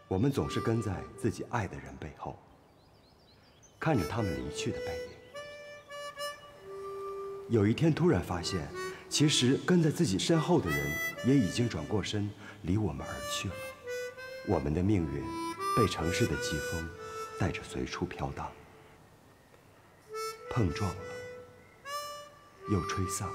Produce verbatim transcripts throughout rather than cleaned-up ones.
我们总是跟在自己爱的人背后，看着他们离去的背影。有一天突然发现，其实跟在自己身后的人也已经转过身，离我们而去了。我们的命运被城市的季风带着随处飘荡，碰撞了，又吹散了。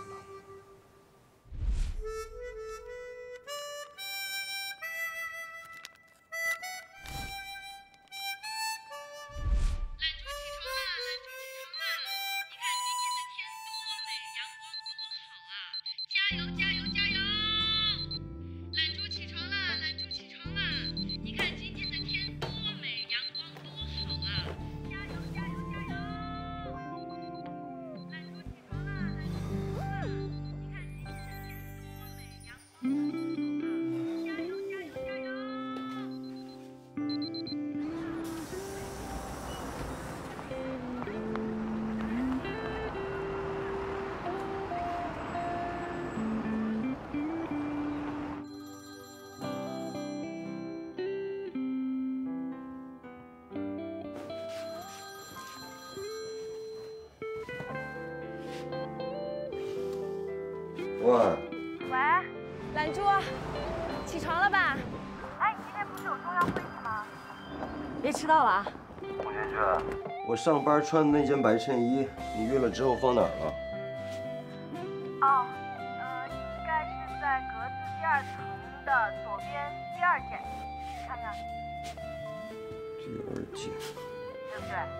喂， 喂，懒猪，起床了吧？哎，你今天不是有重要会议吗？别迟到了啊！ 吴娟娟，我上班穿的那件白衬衣，你熨了之后放哪儿了？ 哦，呃，应该是在格子第二层的左边第二件，你看看。 第二件， 对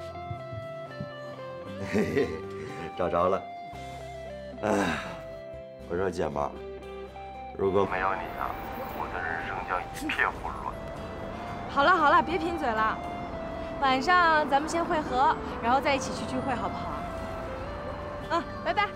不对？ 嘿嘿嘿，找着了。哎。 我说姐们儿，如果没有你啊，我的人生将一片混乱。 好了好了，别贫嘴了。晚上咱们先会合，然后再一起去聚会，好不好？嗯，拜拜。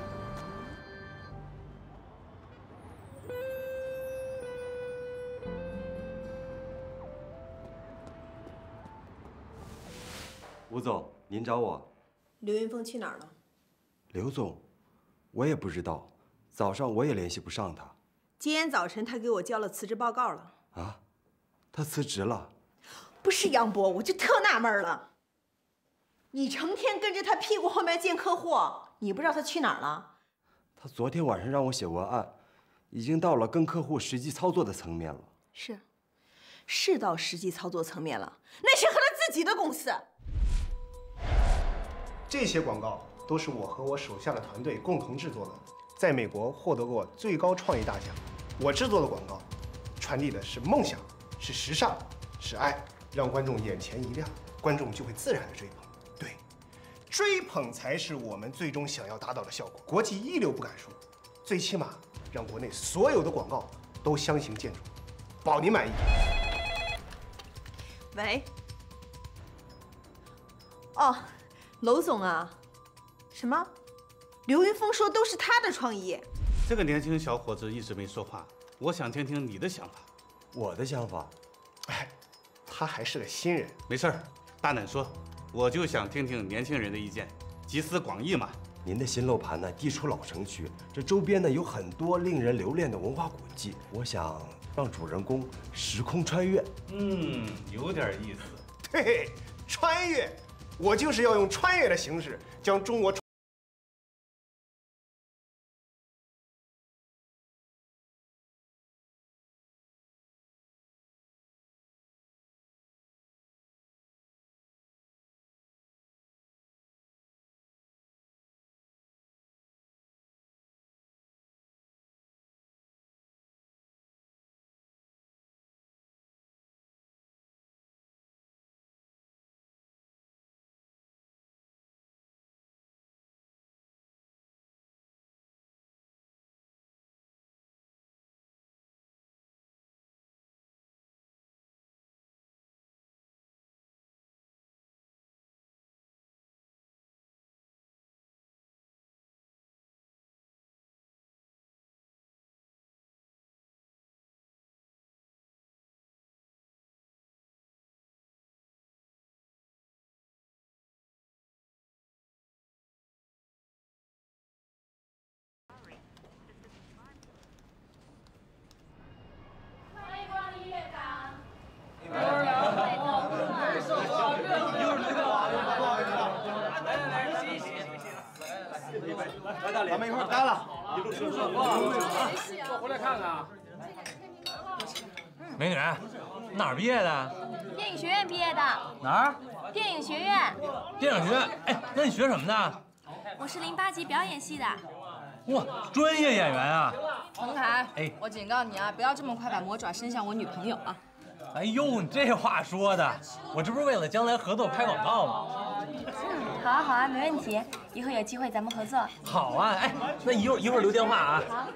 吴总，您找我？ 刘云峰去哪儿了？ 刘总，我也不知道。 早上我也联系不上他。 今天早晨他给我交了辞职报告了。 啊，他辞职了？ 不是杨博，我就特纳闷了。你成天跟着他屁股后面见客户，你不知道他去哪儿了？ 他昨天晚上让我写文案，已经到了跟客户实际操作的层面了。 是，是到实际操作层面了。那是和他自己的公司。 这些广告都是我和我手下的团队共同制作的。 在美国获得过最高创意大奖。我制作的广告，传递的是梦想，是时尚，是爱，让观众眼前一亮，观众就会自然的追捧。对，追捧才是我们最终想要达到的效果。国际一流不敢说，最起码让国内所有的广告都相形见绌，保您满意。 喂。哦，娄总啊，什么？ 刘云峰说：“都是他的创意。” 这个年轻小伙子一直没说话，我想听听你的想法。 我的想法， 哎，他还是个新人， 没事儿，大胆说，我就想听听年轻人的意见，集思广益嘛。 您的新楼盘呢，地处老城区，这周边呢有很多令人留恋的文化古迹，我想让主人公时空穿越。 嗯，有点意思。 对，穿越，我就是要用穿越的形式将中国。 来大连，咱们一块干了，一路顺顺。 我回来看看。美女，哪儿毕业的？ 电影学院毕业的。 哪儿？ 电影学院。 电影学院。哎，那你学什么的？ 我是零八级表演系的。 哇，专业演员啊！ 彭凯，哎，我警告你啊，不要这么快把魔爪伸向我女朋友啊！ 哎呦，你这话说的，我这不是为了将来合作拍广告吗？ 嗯，好啊好啊，没问题，以后有机会咱们合作。 好啊，哎，那一会儿一会儿留电话啊。 好。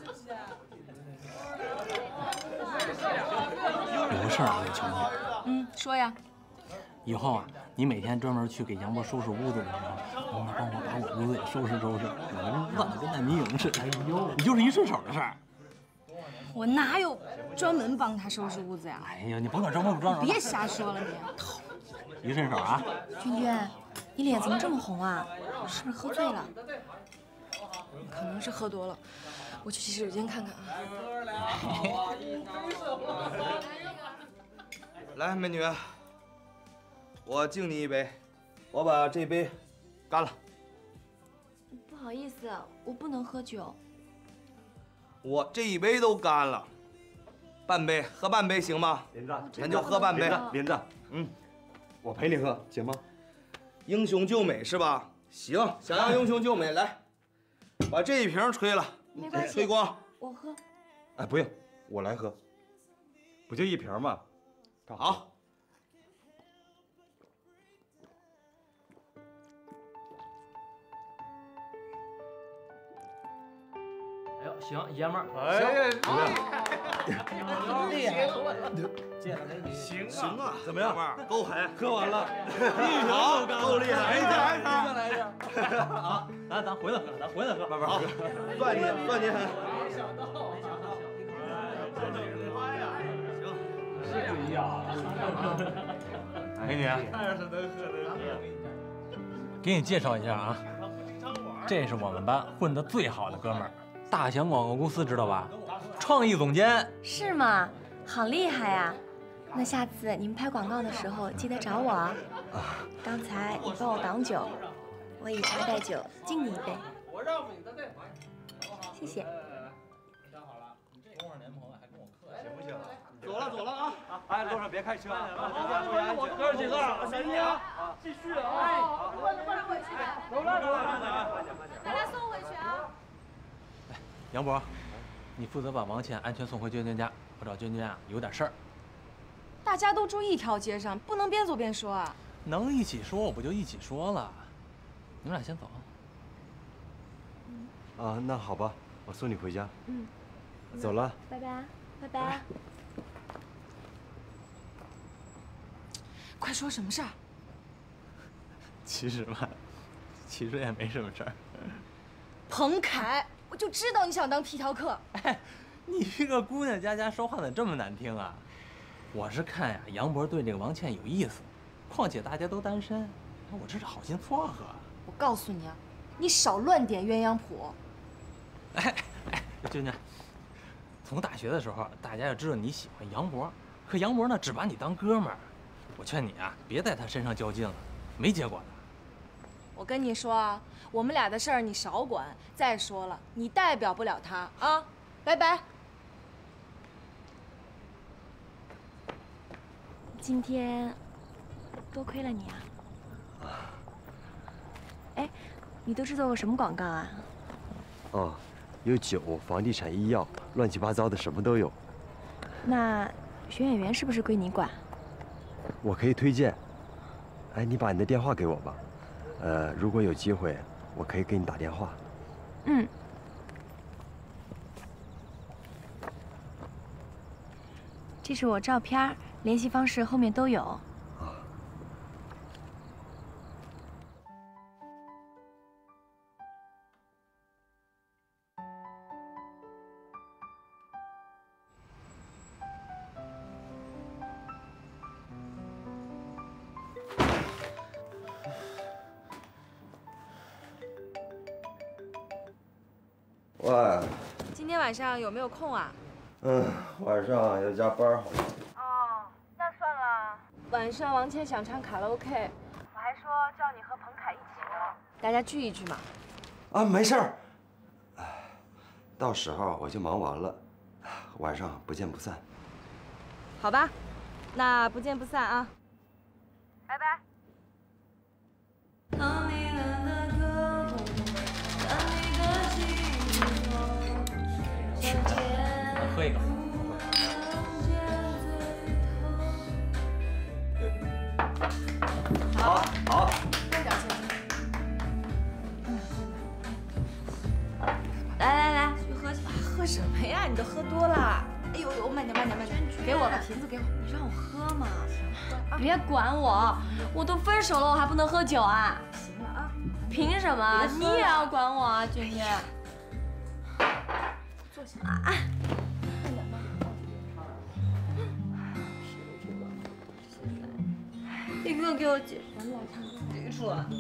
有个事儿啊，刘秋妮。 嗯，说呀。 以后啊，你每天专门去给杨博收拾屋子的时候，能不能帮我把我屋子也收拾收拾？我这乱的跟烂泥营似的。哎呦，你就是一顺手的事儿。 我哪有专门帮他收拾屋子呀？ 哎呀，你甭管装不装装。 别瞎说了你。一顺手啊。 娟娟，你脸怎么这么红啊？是不是喝醉了？ 可能是喝多了，我去洗手间看看啊。 来，美女，我敬你一杯，我把这杯干了。 不好意思，我不能喝酒。 我这一杯都干了，半杯喝半杯行吗？ 林子， 咱就喝半杯。 林子，嗯，我陪你喝，行吗？ 英雄救美是吧？行，想要英雄救美，来，把这一瓶吹了， 没关系， 吹光。 我喝。 哎，不用，我来喝，不就一瓶吗？ 好。 哎呦，行，爷们儿， 哎， 厉害，见了美女， 行啊，行啊， 怎么样？ 够狠， 喝完了， 好，够厉害， 来一下，来一再来一下。好，咱咱回来喝，咱回来喝，慢慢喝。 算你算你狠。 是不一样。 美女，给你介绍一下啊，这是我们班混得最好的哥们儿，大祥广告公司知道吧？创意总监。 是吗？好厉害呀！那下次你们拍广告的时候记得找我啊。刚才你帮我挡酒，我以茶代酒，敬你一杯。谢谢。 走了走了啊！ 哎，路上别开车， 哥儿几个，小心啊！继续啊！ 好，快点快点回去。走了走了，大家送回去啊！ 杨博，你负责把王倩安全送回娟娟家，我找娟娟啊有点事儿。 大家都住一条街上，不能边走边说啊。 能一起说，我不就一起说了？你们俩先走。 啊，那好吧，我送你回家。 嗯， 走了， 拜拜，拜拜。 快说什么事儿？ 其实吧，其实也没什么事儿。 彭凯，我就知道你想当皮条客。 哎，你这个姑娘家家说话怎么这么难听啊？我是看呀，杨博对这个王倩有意思，况且大家都单身，我这是好心撮合。 我告诉你啊，你少乱点鸳鸯谱。 哎哎，娟娟，从大学的时候，大家就知道你喜欢杨博，可杨博呢只把你当哥们儿。我劝你啊，别在他身上较劲了，没结果的。 我跟你说啊，我们俩的事儿你少管。再说了，你代表不了他啊，拜拜。 今天多亏了你啊。哎，你都制作过什么广告啊？ 哦，有酒、房地产、医药，乱七八糟的什么都有。 那选演员是不是归你管？ 我可以推荐。哎，你把你的电话给我吧。呃，如果有机会，我可以给你打电话。 嗯。这是我照片，联系方式后面都有。 啊。喂， 今天晚上有没有空啊？ 嗯，晚上要加班，好像。 哦，那算了。晚上王倩想唱卡拉 OK，我还说叫你和彭凯一起的，大家聚一聚嘛。 啊，没事儿。哎，到时候我就忙完了，晚上不见不散。 好吧，那不见不散啊，拜拜。 喝一个。 好，好。 慢点，先生。 来来来，去喝去吧。 喝什么呀？你都喝多了。哎呦呦，慢点，慢点，慢点。给我把瓶子给我。 你让我喝嘛。别管我，我都分手了，我还不能喝酒啊？ 行了啊。 凭什么？你也要管我啊，娟娟？ 坐下。 啊！你给我给我解释来看看这个出来。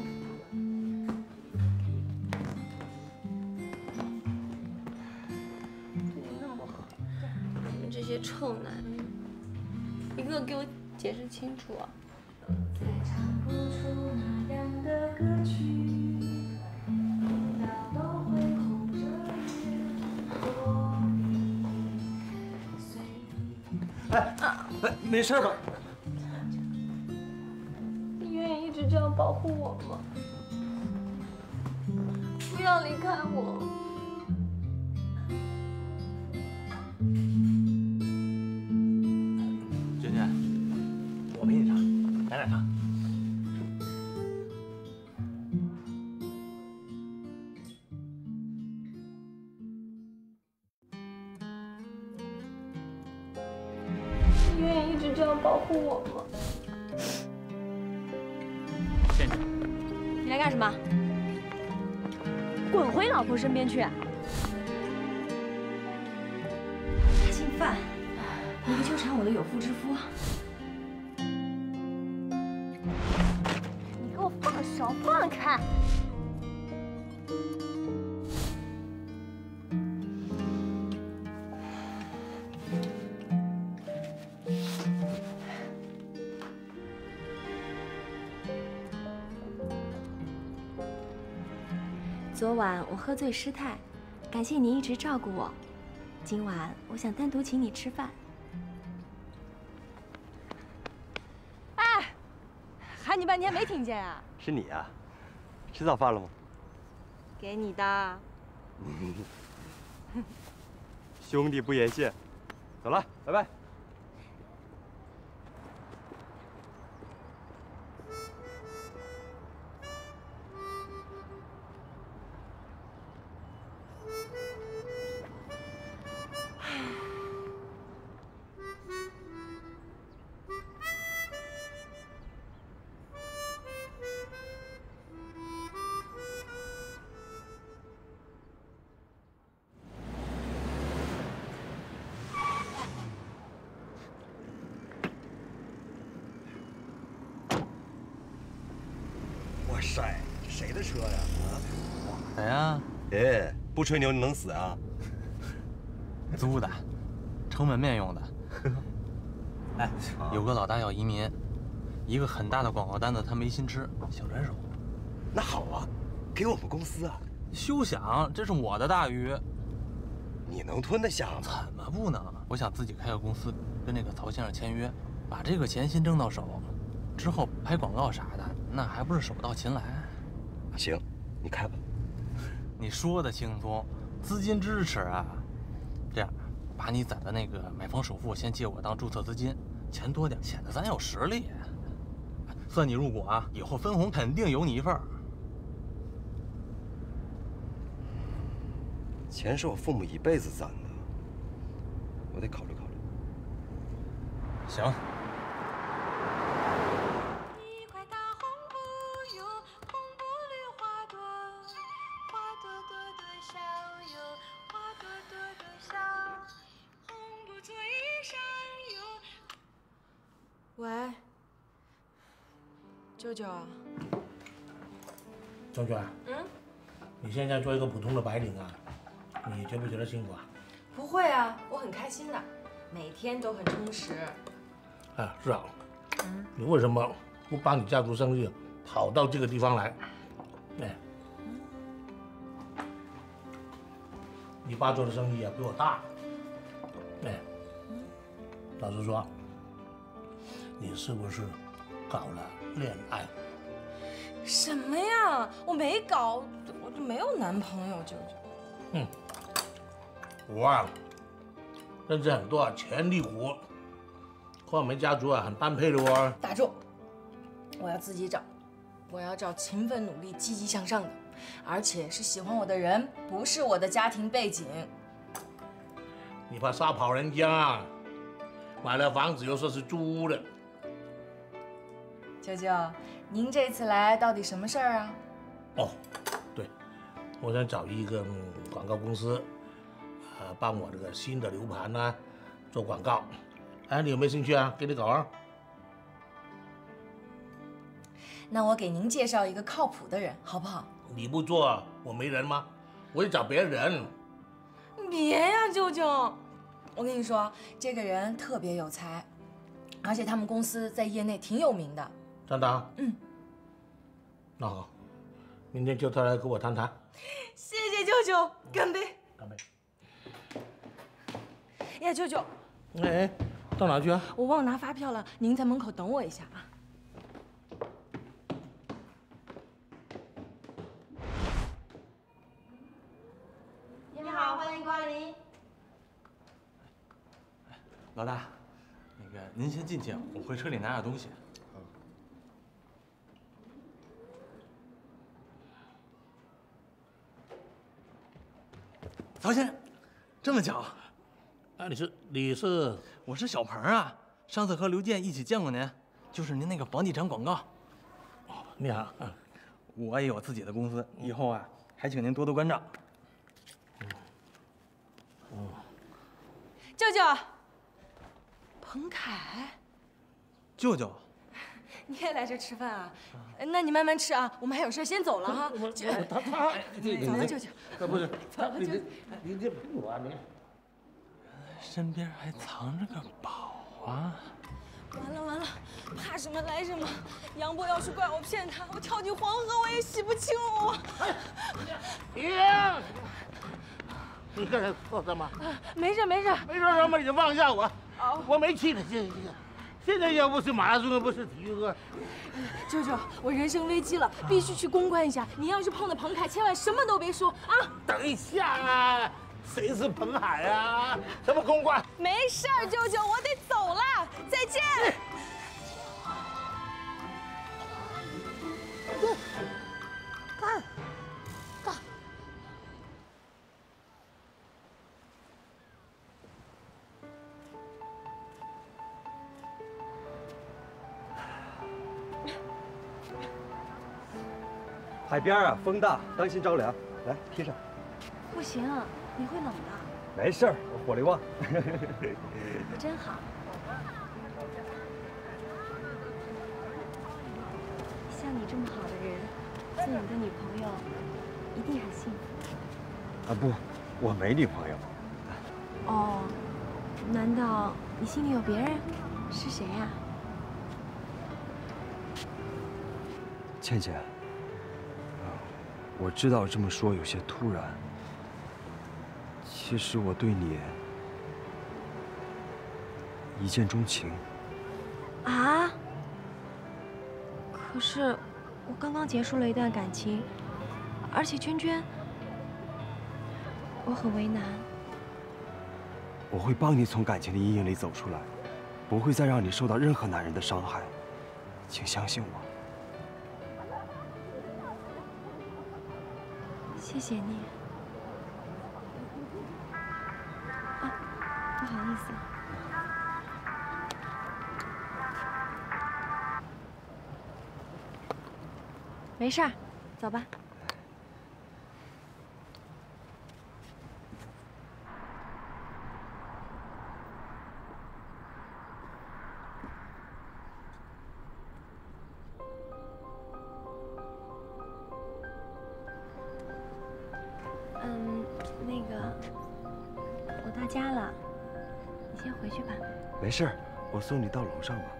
对你那么好，你们这些臭男人，你给我给我解释清楚啊！ 哎哎，没事吧？ 你愿意一直这样保护我吗？不要离开我。 娟娟，我陪你唱，咱俩唱。 你愿意一直这样保护我吗？ 倩倩， 你来干什么？滚回老婆身边去！姓范，你不纠缠我的有妇之夫？你给我放手，放开！昨晚我喝醉失态，感谢你一直照顾我。今晚我想单独请你吃饭。 哎，喊你半天没听见啊？ 是你呀？吃早饭了吗？ 给你的。 兄弟不言谢，走了，拜拜。哇塞，这谁的车呀？啊， 我的呀。 哎，不吹牛你能死啊？ 租的，撑门面用的。哎，有个老大要移民，一个很大的广告单子他没心吃，想转手。 那好啊，给我们公司啊。 休想，这是我的大鱼。 你能吞得下吗？ 怎么不能？我想自己开个公司，跟那个曹先生签约，把这个钱先挣到手，之后拍广告啥的，那还不是手到擒来？ 行，你开吧。 你说的轻松，资金支持啊。这样，把你攒的那个买房首付先借我当注册资金，钱多点，显得咱有实力。算你入股啊，以后分红肯定有你一份儿。 钱是我父母一辈子攒的，我得考虑考虑。 行。 喂，舅舅。 娟娟，嗯，你现在做一个普通的白领啊，你觉不觉得辛苦啊？ 不会啊，我很开心的，每天都很充实。 啊，是啊，嗯，你为什么不帮你家族生意跑到这个地方来？哎， 你爸做的生意啊比我大。哎，老实说，你是不是搞了恋爱？ 什么呀？我没搞，我就没有男朋友，舅舅。 嗯，我忘了，认识很多潜力股，和我们家族啊很般配的哦。 打住！我要自己找，我要找勤奋努力、积极向上的，而且是喜欢我的人，不是我的家庭背景。 你怕杀跑人家，买了房子又说是租的。 舅舅，您这次来到底什么事儿啊？ 哦，对，我想找一个、嗯、广告公司，呃，帮我这个新的楼盘呢做广告。哎，你有没有兴趣啊？给你搞啊。 那我给您介绍一个靠谱的人，好不好？ 你不做，我没人吗？我得找别人。 别呀，舅舅，我跟你说，这个人特别有才，而且他们公司在业内挺有名的。 真的？ 嗯。 那好，明天叫他来跟我谈谈。 谢谢舅舅，干杯！ 干杯！ 呀，舅舅。 哎，到哪去啊？ 我忘了拿发票了，您在门口等我一下啊。 你好，欢迎光临。 老大，那个您先进去，我回车里拿点东西。曹先生，这么巧？ 啊，你是你是？ 我是小鹏啊，上次和刘健一起见过您，就是您那个房地产广告。 哦，你好。嗯， 我也有自己的公司，以后啊，还请您多多关照。 嗯。 舅舅。彭凯。 舅舅。 你也来这吃饭啊？那你慢慢吃啊，我们还有事先走了哈。 他他， 走了，舅舅。 不是， 走了，舅舅。 你这骗我啊你！ 身边还藏着个宝啊！ 完了完了，怕什么来什么。杨波要是怪我骗他，我跳进黄河我也洗不清我。 哎，你刚才说什么？ 没事没事， 没说什么，你就放下我。 哦， 我没气他，现在现在又不是马拉松，又不是体育课。 舅舅，我人生危机了，必须去公关一下。你要是碰到彭凯，千万什么都别说啊！ 等一下啊，谁是彭海啊？什么公关？ 没事儿，舅舅，我得走了，再见。 干干。 海边啊，风大，当心着凉。来，贴上。 不行，你会冷的。 没事儿，我火力旺。 真好。像你这么好的人，做你的女朋友，一定很幸福。 啊不，我没女朋友。 哦，难道你心里有别人？是谁呀？ 倩倩。我知道这么说有些突然，其实我对你一见钟情。 啊？可是我刚刚结束了一段感情，而且娟娟，我很为难。 我会帮你从感情的阴影里走出来，不会再让你受到任何男人的伤害，请相信我。 谢谢你。啊，不好意思。没事儿，走吧。嗯，那个，我到家了，你先回去吧。 没事儿，我送你到楼上吧。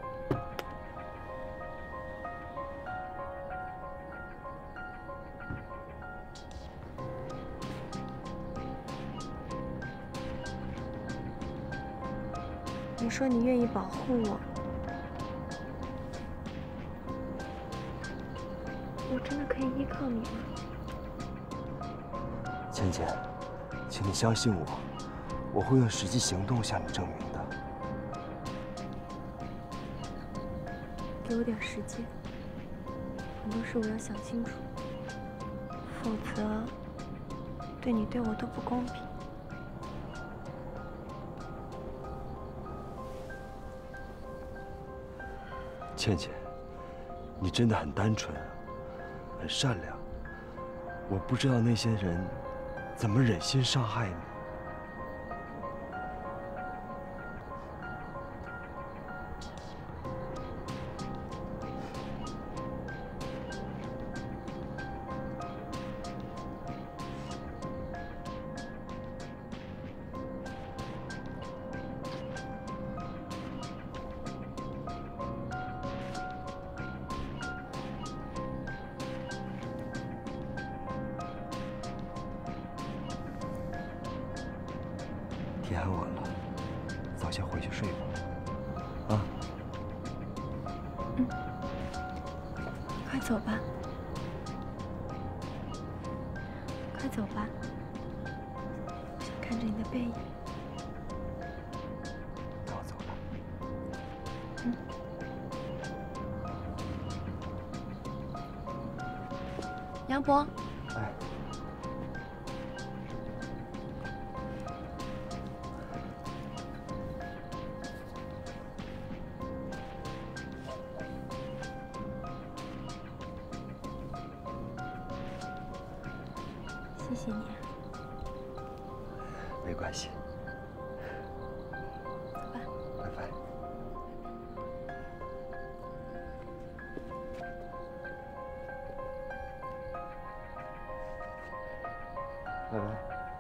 你说你愿意保护我，我真的可以依靠你吗？ 倩倩，请你相信我，我会用实际行动向你证明的。 给我点时间，很多事我要想清楚，否则对你对我都不公平。 倩倩，你真的很单纯，很善良。我不知道那些人怎么忍心伤害你。天很晚了，早些回去睡吧。啊。 嗯。快走吧。快走吧。我想看着你的背影。 那我走了。 嗯。杨博。 哎。 谢谢你。 没关系。 走吧。 拜拜。拜拜。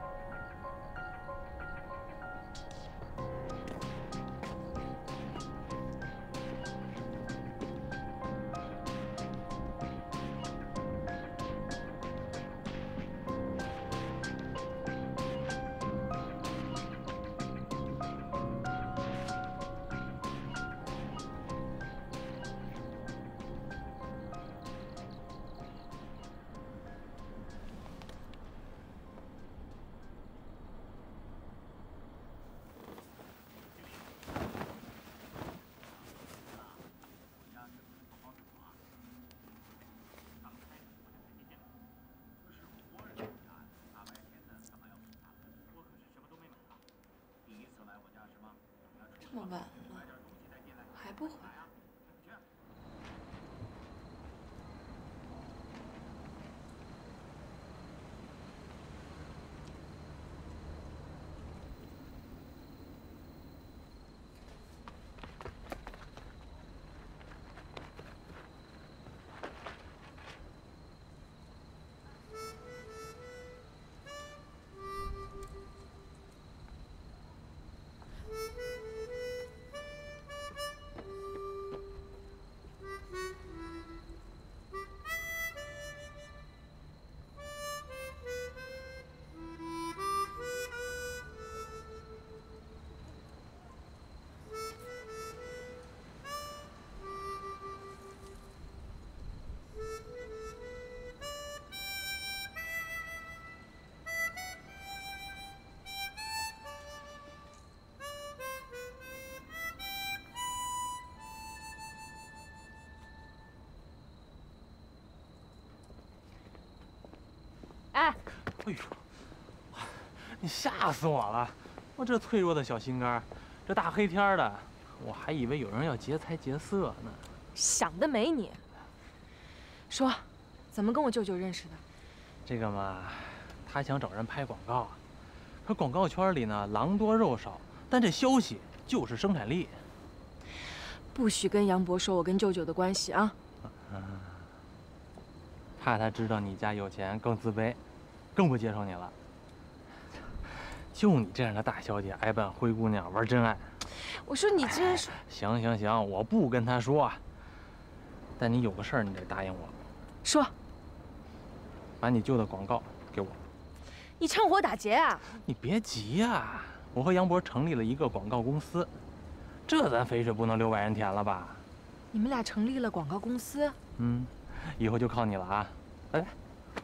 这么晚了，还不回来？ 哎，哎呦，你吓死我了！我这脆弱的小心肝，这大黑天的，我还以为有人要劫财劫色呢。 想得美你！说，怎么跟我舅舅认识的？ 这个嘛，他想找人拍广告，可广告圈里呢，狼多肉少，但这消息就是生产力。 不许跟杨博说我跟舅舅的关系啊！ 嗯，怕他知道你家有钱，更自卑，更不接受你了。就你这样的大小姐，爱扮灰姑娘，玩真爱。 我说你这是…… 行行行，我不跟他说。但你有个事儿，你得答应我。 说。 把你舅的广告给我。 你趁火打劫啊！ 你别急呀、啊，我和杨博成立了一个广告公司， 这咱肥水不能流外人田了吧？ 你们俩成立了广告公司？ 嗯，以后就靠你了啊！拜拜。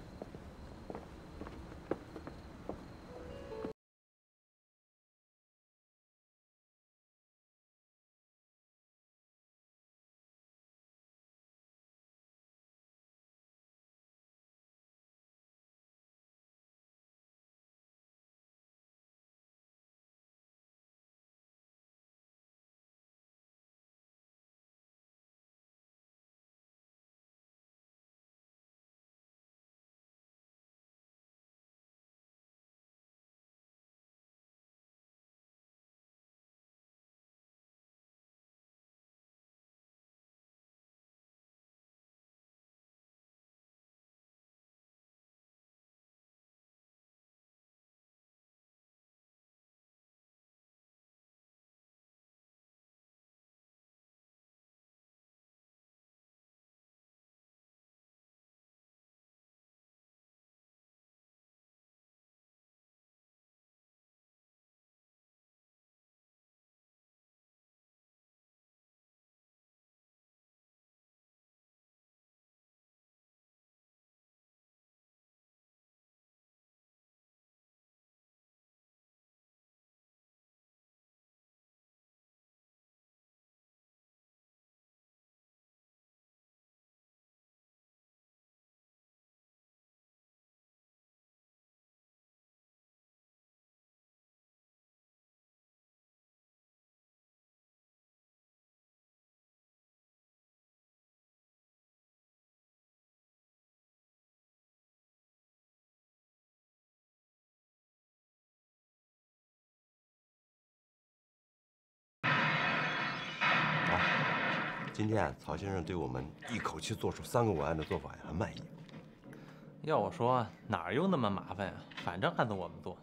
今天啊，曹先生对我们一口气做出三个文案的做法呀，很满意。 要我说，哪儿有那么麻烦呀？反正案子我们做。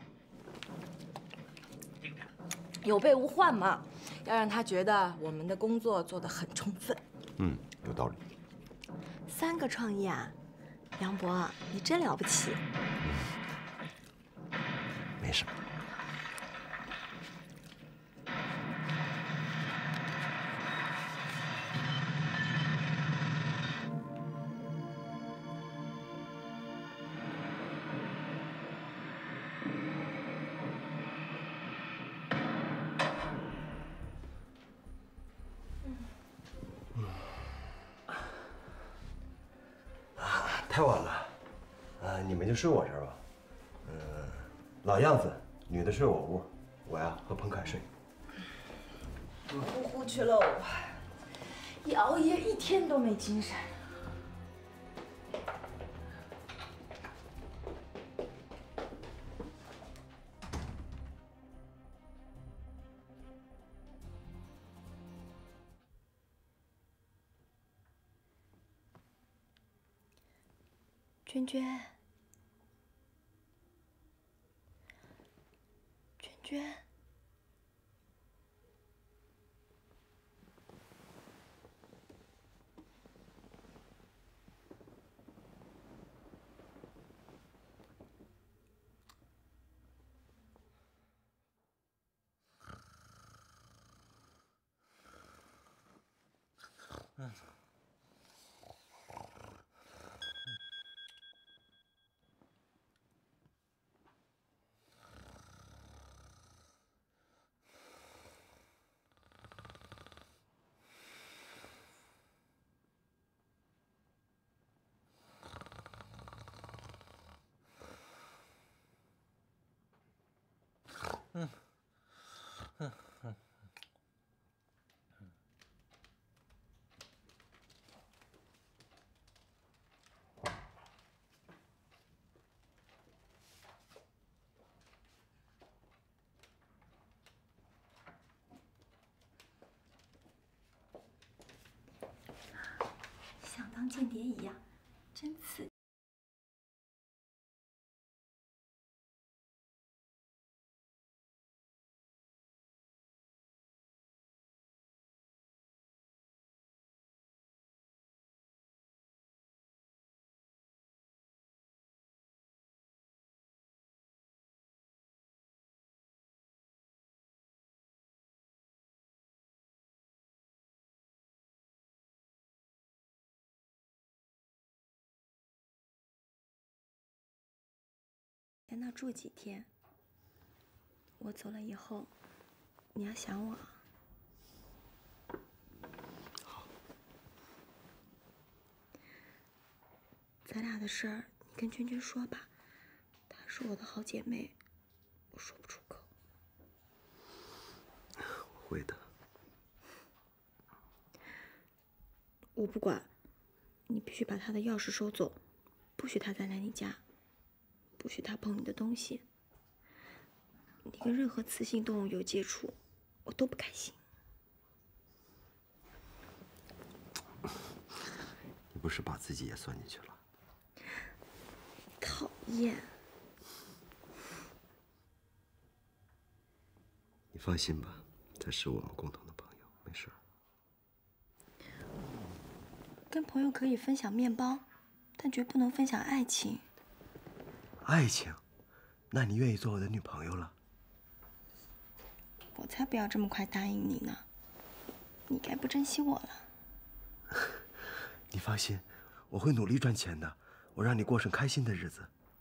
有备无患嘛，要让他觉得我们的工作做得很充分。 嗯，有道理。 三个创意啊，杨博，你真了不起。 嗯，没什么。太晚了，啊，你们就睡我这儿吧。嗯，老样子，女的睡我屋，我呀和彭凯睡。 呼呼去喽，一熬夜一天都没精神。 娟娟，娟娟， 嗯。嗯，嗯嗯。 像当间谍一样，真刺激。 在那住几天。我走了以后，你要想我。 好。 咱俩的事儿，你跟娟娟说吧，她是我的好姐妹，我说不出口。 我会的。 我不管，你必须把她的钥匙收走，不许她再来你家，不许她碰你的东西。你跟任何雌性动物有接触，我都不开心。 你不是把自己也算进去了？ 讨厌。 你放心吧，这是我们共同的朋友，没事。 跟朋友可以分享面包，但绝不能分享爱情。 爱情？那你愿意做我的女朋友了？ 我才不要这么快答应你呢！你该不珍惜我了。 你放心，我会努力赚钱的，我让你过上开心的日子。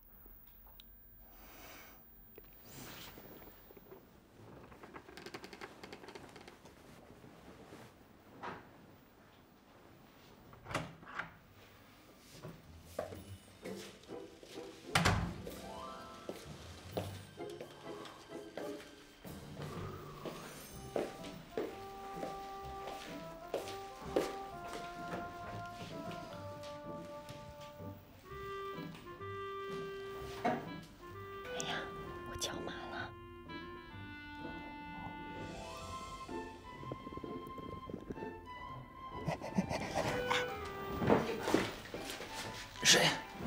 谁？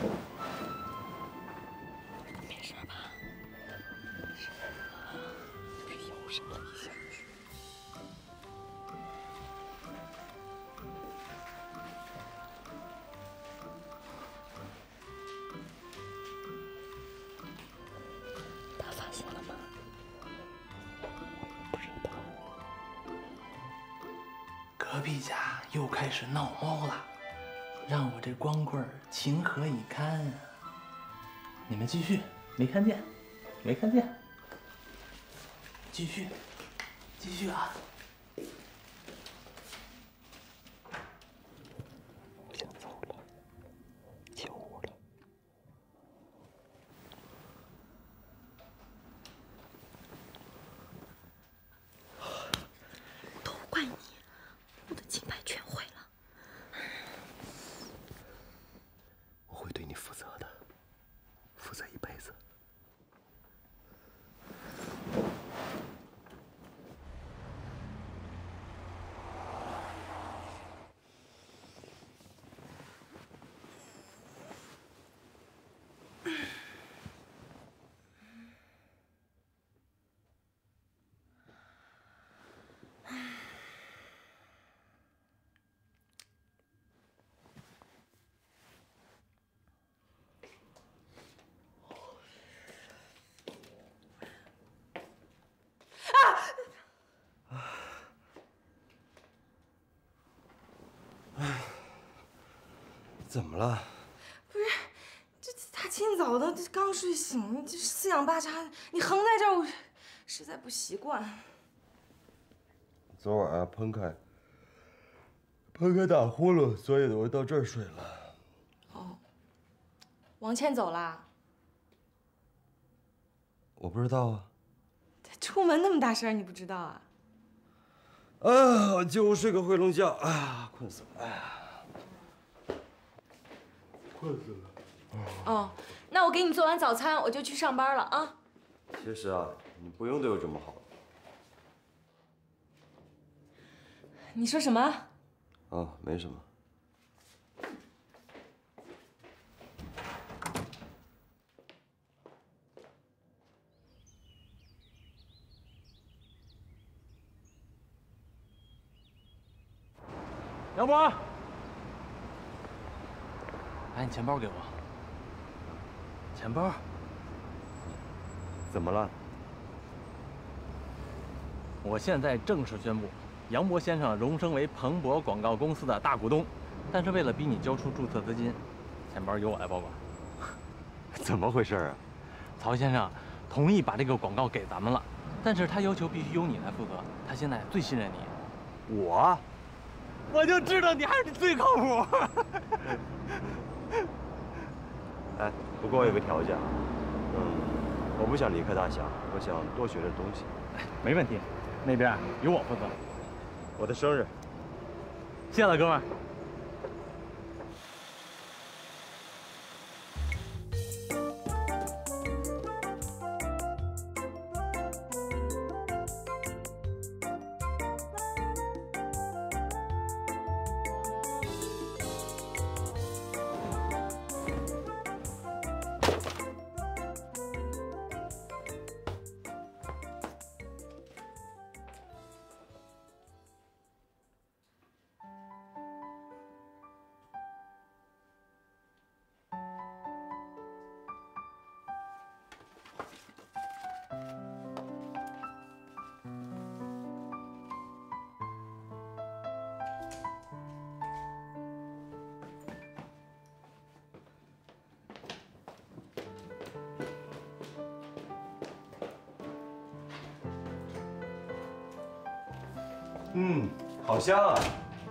没事吧？没事。有什么意思？他发现了吗？不知道。 隔壁家又开始闹猫了。让我这光棍儿情何以堪啊！你们继续，没看见，没看见，继续，继续啊！ 我想走了，救我了！ 都怪你，我的金牌全毁了。 会对你负责的，负责一辈子。怎么了？ 不是，这大清早的，这刚睡醒，这四仰八叉，你横在这儿，我实在不习惯。 昨晚啊，喷开，喷开打呼噜，所以我到这儿睡了。 哦，王倩走啦？ 我不知道啊。 出门那么大声，你不知道啊？ 啊，我就睡个回笼觉，哎呀，困死了，哎呀。困死了。 哦，那我给你做完早餐，我就去上班了啊。 其实啊，你不用对我这么好。 你说什么？ 啊，没什么。 杨博。把你钱包给我。钱包？ 怎么了？ 我现在正式宣布，杨博先生荣升为彭博广告公司的大股东，但是为了逼你交出注册资金，钱包由我来保管。 怎么回事啊？ 曹先生同意把这个广告给咱们了，但是他要求必须由你来负责。他现在最信任你。 我， 我就知道你还是最靠谱。 哎，不过我有个条件啊，嗯，我不想离开大侠，我想多学点东西。 没问题，那边由我负责。 我的生日， 谢了，哥们儿。 嗯，好香啊！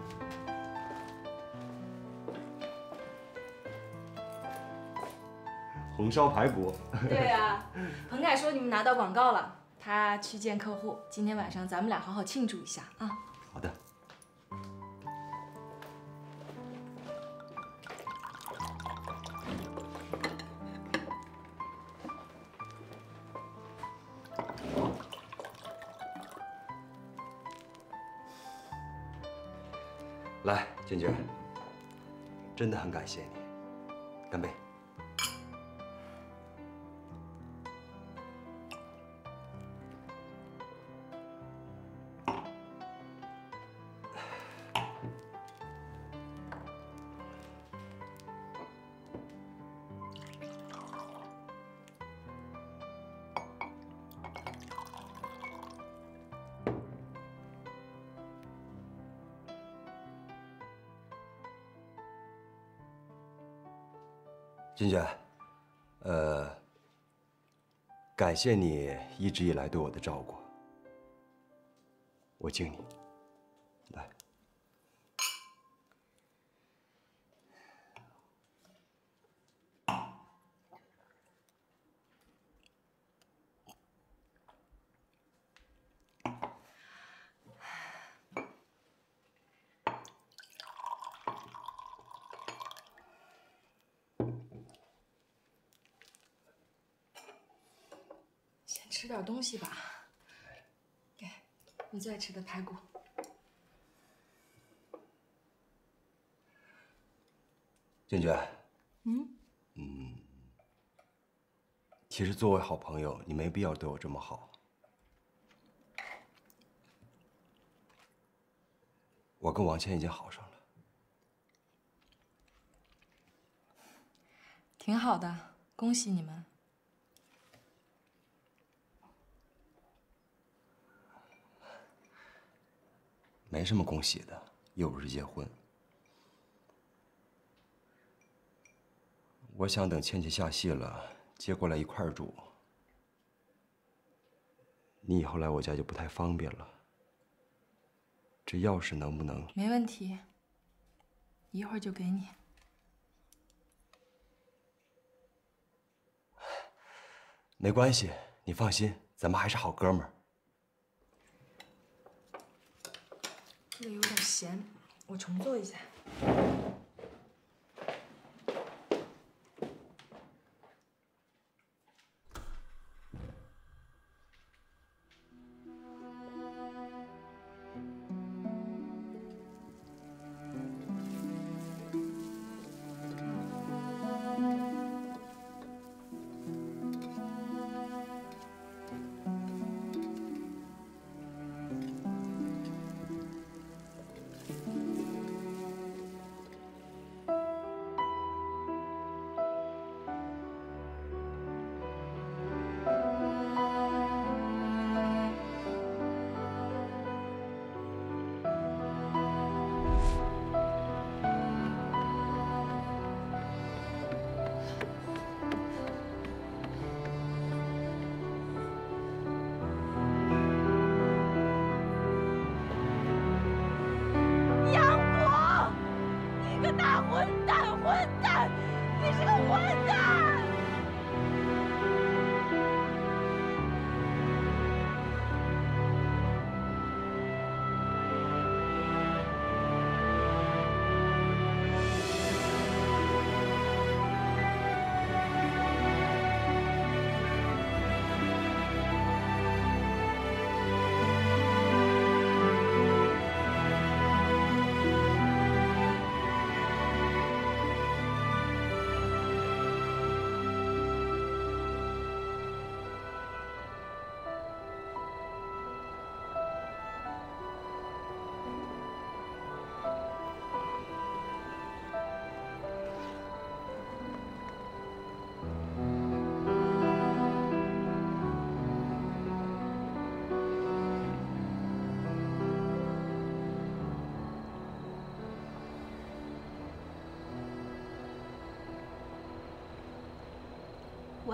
红烧排骨。 对呀，彭凯说你们拿到广告了，他去见客户，今天晚上咱们俩好好庆祝一下啊！ 好的。来，娟娟，真的很感谢你，干杯！君娟，呃，感谢你一直以来对我的照顾，我敬你。来， 吃点东西吧，给你最爱吃的排骨。 娟娟， 嗯嗯，其实作为好朋友，你没必要对我这么好。我跟王倩已经好上了， 挺好的，恭喜你们。 没什么恭喜的，又不是结婚。我想等倩倩下戏了，接过来一块儿住。你以后来我家就不太方便了。这钥匙能不能？ 没问题，一会儿就给你。 没关系，你放心，咱们还是好哥们儿。 这里有点咸，我重做一下。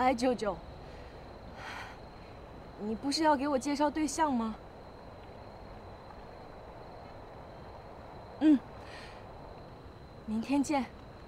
哎，舅舅，你不是要给我介绍对象吗？嗯，明天见。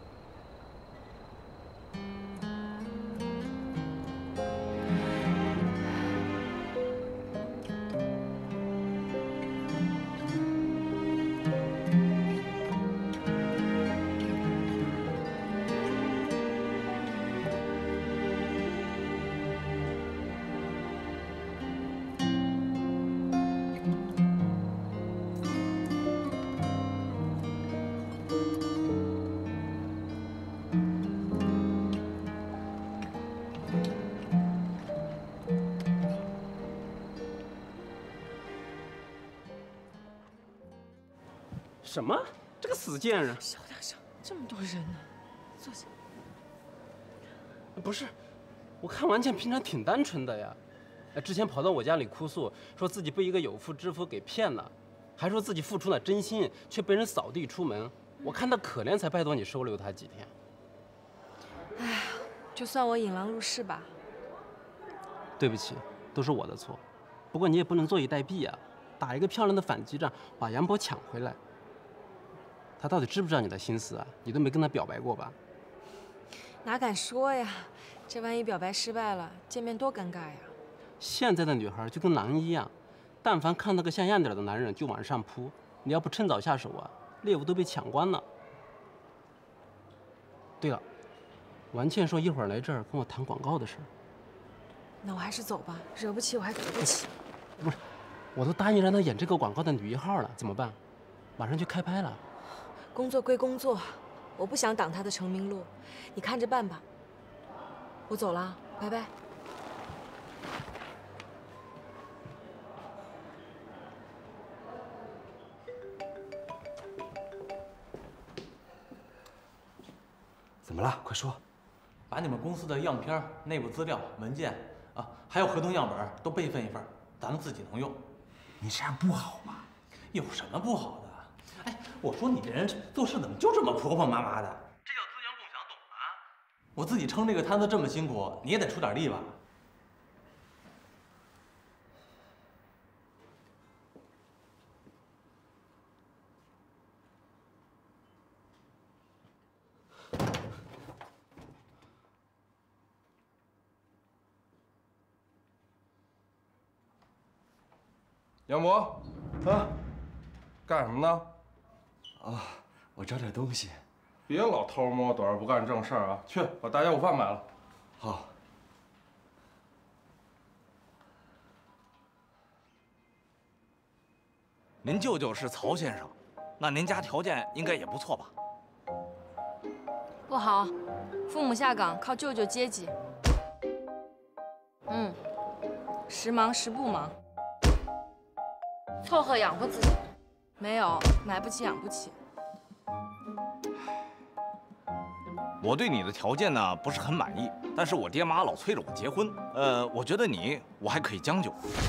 什么？这个死贱人！ 小点声，这么多人呢，坐下。 不是，我看王倩平常挺单纯的呀，哎，之前跑到我家里哭诉，说自己被一个有妇之夫给骗了，还说自己付出了真心，却被人扫地出门。我看他可怜，才拜托你收留他几天。 哎，就算我引狼入室吧。 对不起，都是我的错。不过你也不能坐以待毙啊，打一个漂亮的反击仗，把杨博抢回来。他到底知不知道你的心思啊？你都没跟他表白过吧？ 哪敢说呀！这万一表白失败了，见面多尴尬呀！ 现在的女孩就跟狼一样，但凡看到个像样点的男人就往上扑。你要不趁早下手啊，猎物都被抢光了。对了，王倩说一会儿来这儿跟我谈广告的事儿。 那我还是走吧，惹不起我还得不起。 不是，我都答应让她演这个广告的女一号了，怎么办？马上就开拍了。 工作归工作，我不想挡他的成名路，你看着办吧。我走了，拜拜。 怎么了？快说。 把你们公司的样片、内部资料、文件啊，还有合同样本都备份一份，咱们自己能用。 你这样不好吧？ 有什么不好的？哎，我说你这人做事怎么就这么婆婆妈妈的？这叫资源共享，懂吗？我自己撑这个摊子这么辛苦，你也得出点力吧？ 杨博，啊，干什么呢？ 啊，我找点东西。 别老偷摸躲着不干正事儿啊！去把大家午饭买了。 好。 您舅舅是曹先生，那您家条件应该也不错吧？ 不好，父母下岗靠舅舅接济。嗯，时忙时不忙。凑合养活自己，没有买不起养不起。 我对你的条件呢不是很满意，但是我爹妈老催着我结婚，呃，我觉得你我还可以将就。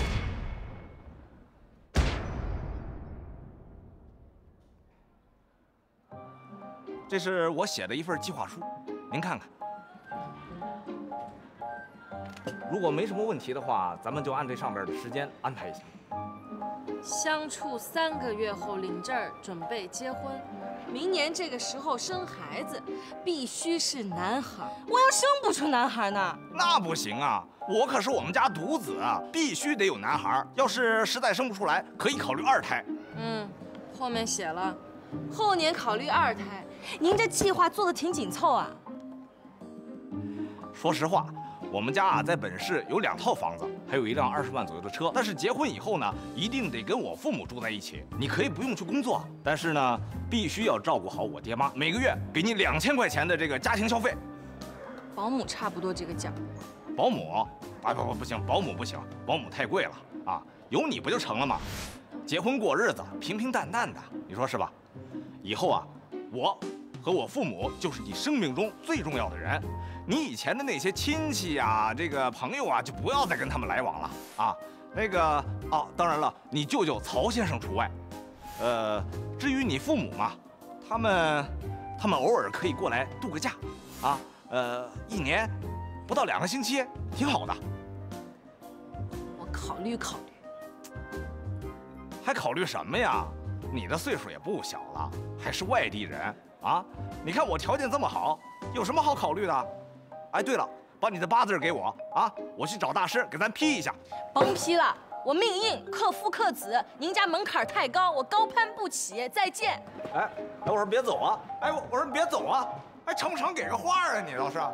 这是我写的一份计划书，您看看。如果没什么问题的话，咱们就按这上边的时间安排一下。 相处三个月后领证儿，准备结婚。明年这个时候生孩子，必须是男孩。我要生不出男孩呢？ 那不行啊，我可是我们家独子啊，必须得有男孩。要是实在生不出来，可以考虑二胎。 嗯，后面写了，后年考虑二胎。您这计划做的挺紧凑啊。 说实话，我们家啊在本市有两套房子，还有一辆二十万左右的车。但是结婚以后呢，一定得跟我父母住在一起。你可以不用去工作，但是呢，必须要照顾好我爹妈，每个月给你两千块钱的这个家庭消费。 保姆差不多这个价。 保姆？啊不不不行，保姆不行，保姆太贵了啊！有你不就成了吗？结婚过日子，平平淡淡的，你说是吧？以后啊，我和我父母就是你生命中最重要的人。你以前的那些亲戚呀、这个朋友啊，就不要再跟他们来往了啊。那个啊，当然了，你舅舅曹先生除外。呃，至于你父母嘛，他们他们偶尔可以过来度个假，啊，呃，一年不到两个星期，挺好的。 我考虑考虑。 还考虑什么呀？你的岁数也不小了，还是外地人啊！你看我条件这么好，有什么好考虑的？哎，对了，把你的八字给我啊，我去找大师给咱批一下。 甭批了，我命硬，克夫克子，您家门槛太高，我高攀不起。再见。 哎，哎，我说别走啊！哎，我我说你别走啊！哎，成不成给个话啊？你倒是。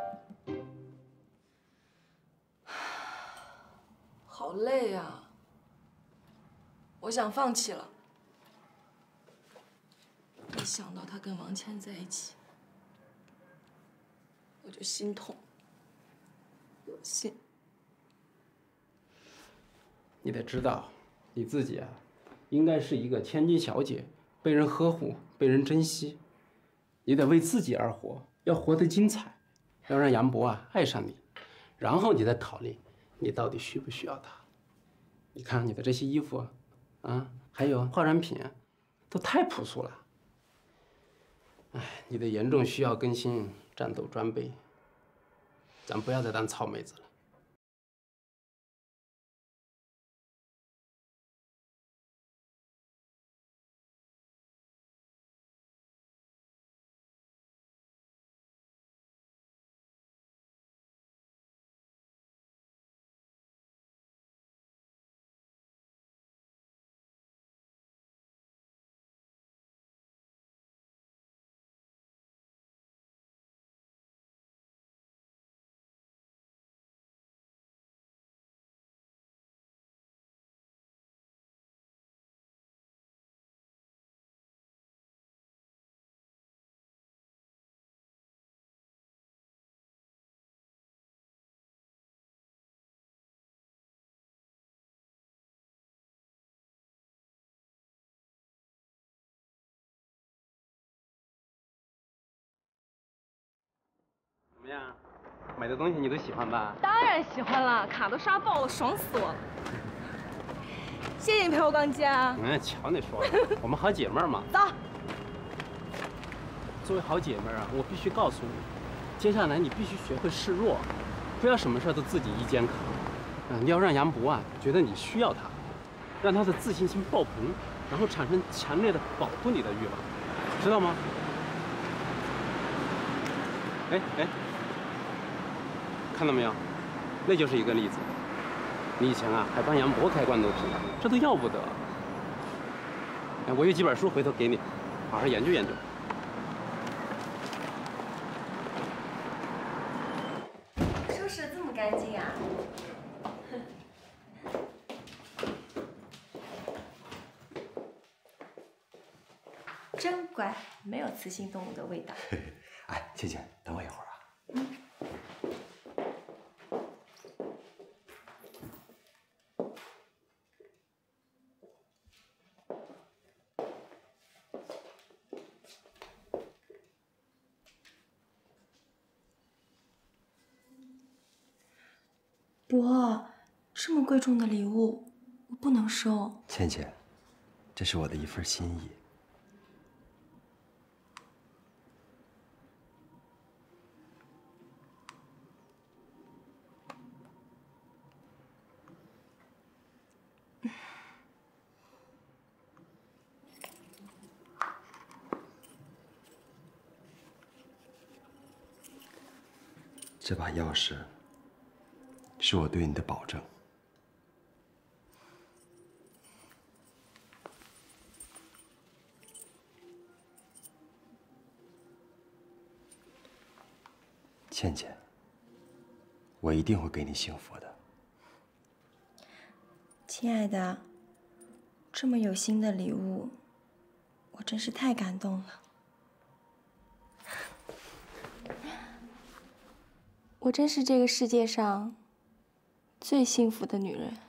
好累啊，我想放弃了。一想到他跟王倩在一起，我就心痛，恶心。 你得知道，你自己啊，应该是一个千金小姐，被人呵护，被人珍惜。你得为自己而活，要活得精彩，要让杨博啊爱上你，然后你再考虑你到底需不需要他。你看你的这些衣服，啊，还有化妆品，都太朴素了。哎，你得严重需要更新战斗装备。咱不要再当草妹子了。怎么样，买的东西你都喜欢吧？ 当然喜欢了，卡都刷爆了，爽死我了。谢谢你陪我逛街啊。 嗯，瞧你说的，我们好姐妹嘛。 走。 作为好姐妹啊，我必须告诉你，接下来你必须学会示弱，不要什么事都自己一肩扛。嗯，你要让杨博啊觉得你需要他，让他的自信心爆棚，然后产生强烈的保护你的欲望，知道吗？哎哎。看到没有，那就是一个例子。你以前啊还帮杨博开罐头瓶，这都要不得。哎，我有几本书，回头给你，好好研究研究。 收拾得这么干净啊！真乖，没有雌性动物的味道。 哎，倩倩，等我一会儿啊。 嗯。伯，这么贵重的礼物，我不能收。 倩倩，这是我的一份心意。这把钥匙是我对你的保证。倩倩，我一定会给你幸福的。 亲爱的，这么有心的礼物，我真是太感动了。我真是这个世界上最幸福的女人。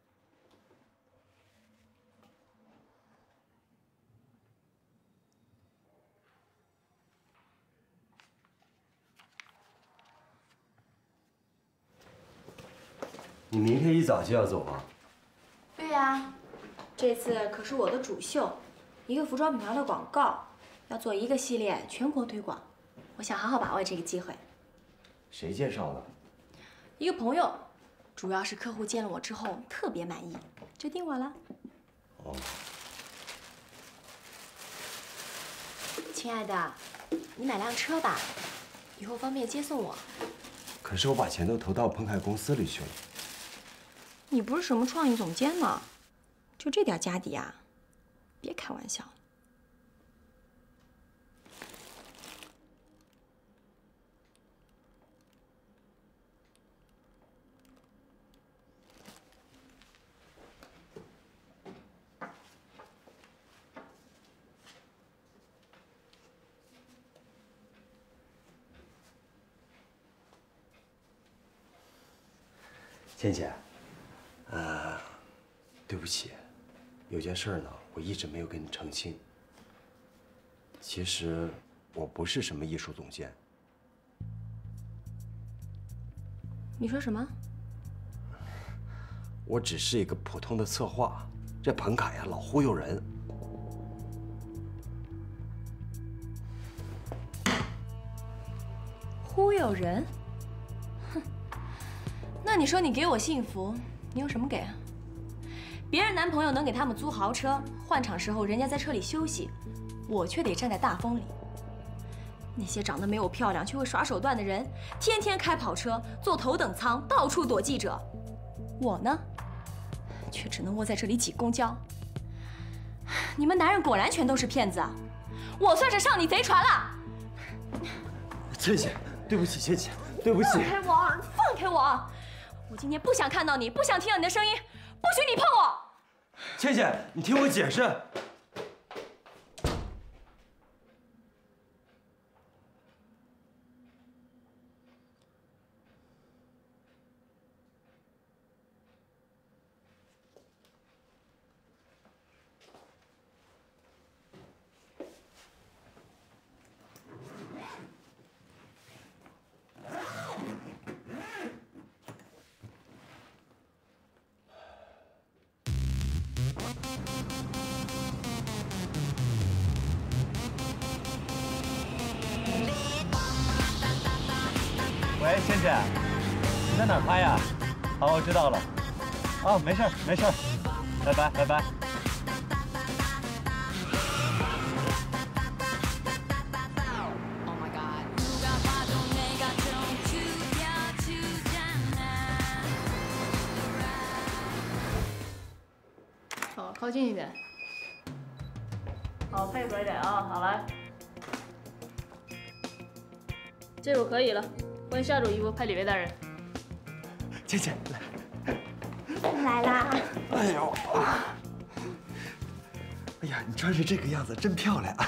你明天一早就要走啊？ 对呀，这次可是我的主秀，一个服装品牌的广告，要做一个系列全国推广，我想好好把握这个机会。 谁介绍的？ 一个朋友，主要是客户见了我之后特别满意，就订我了。 哦。 亲爱的，你买辆车吧，以后方便接送我。 可是我把钱都投到彭凯公司里去了。 你不是什么创意总监吗？就这点家底啊，别开玩笑。 倩倩，呃，对不起，有件事呢，我一直没有跟你澄清。其实我不是什么艺术总监。 你说什么？ 我只是一个普通的策划。这彭凯呀，老忽悠人。 忽悠人？ 那你说你给我幸福，你有什么给啊？别人男朋友能给他们租豪车，换场时候人家在车里休息，我却得站在大风里。那些长得没我漂亮却会耍手段的人，天天开跑车，坐头等舱，到处躲记者。我呢，却只能窝在这里挤公交。你们男人果然全都是骗子啊！我算是上你贼船了。 倩倩，对不起，倩倩，对不起。 放开我！放开我！ 我今天不想看到你，不想听到你的声音，不许你碰我！ 倩倩，你听我解释。 喂，倩倩，你在哪儿拍呀？好，我知道了。哦，没事儿，没事儿，拜拜，拜拜。 好，靠近一点。好，配合一点啊，好来。这组可以了。 换下组衣服，派里维大人。 倩倩， 来啦！ 哎呦，哎呀，你穿成这个样子真漂亮。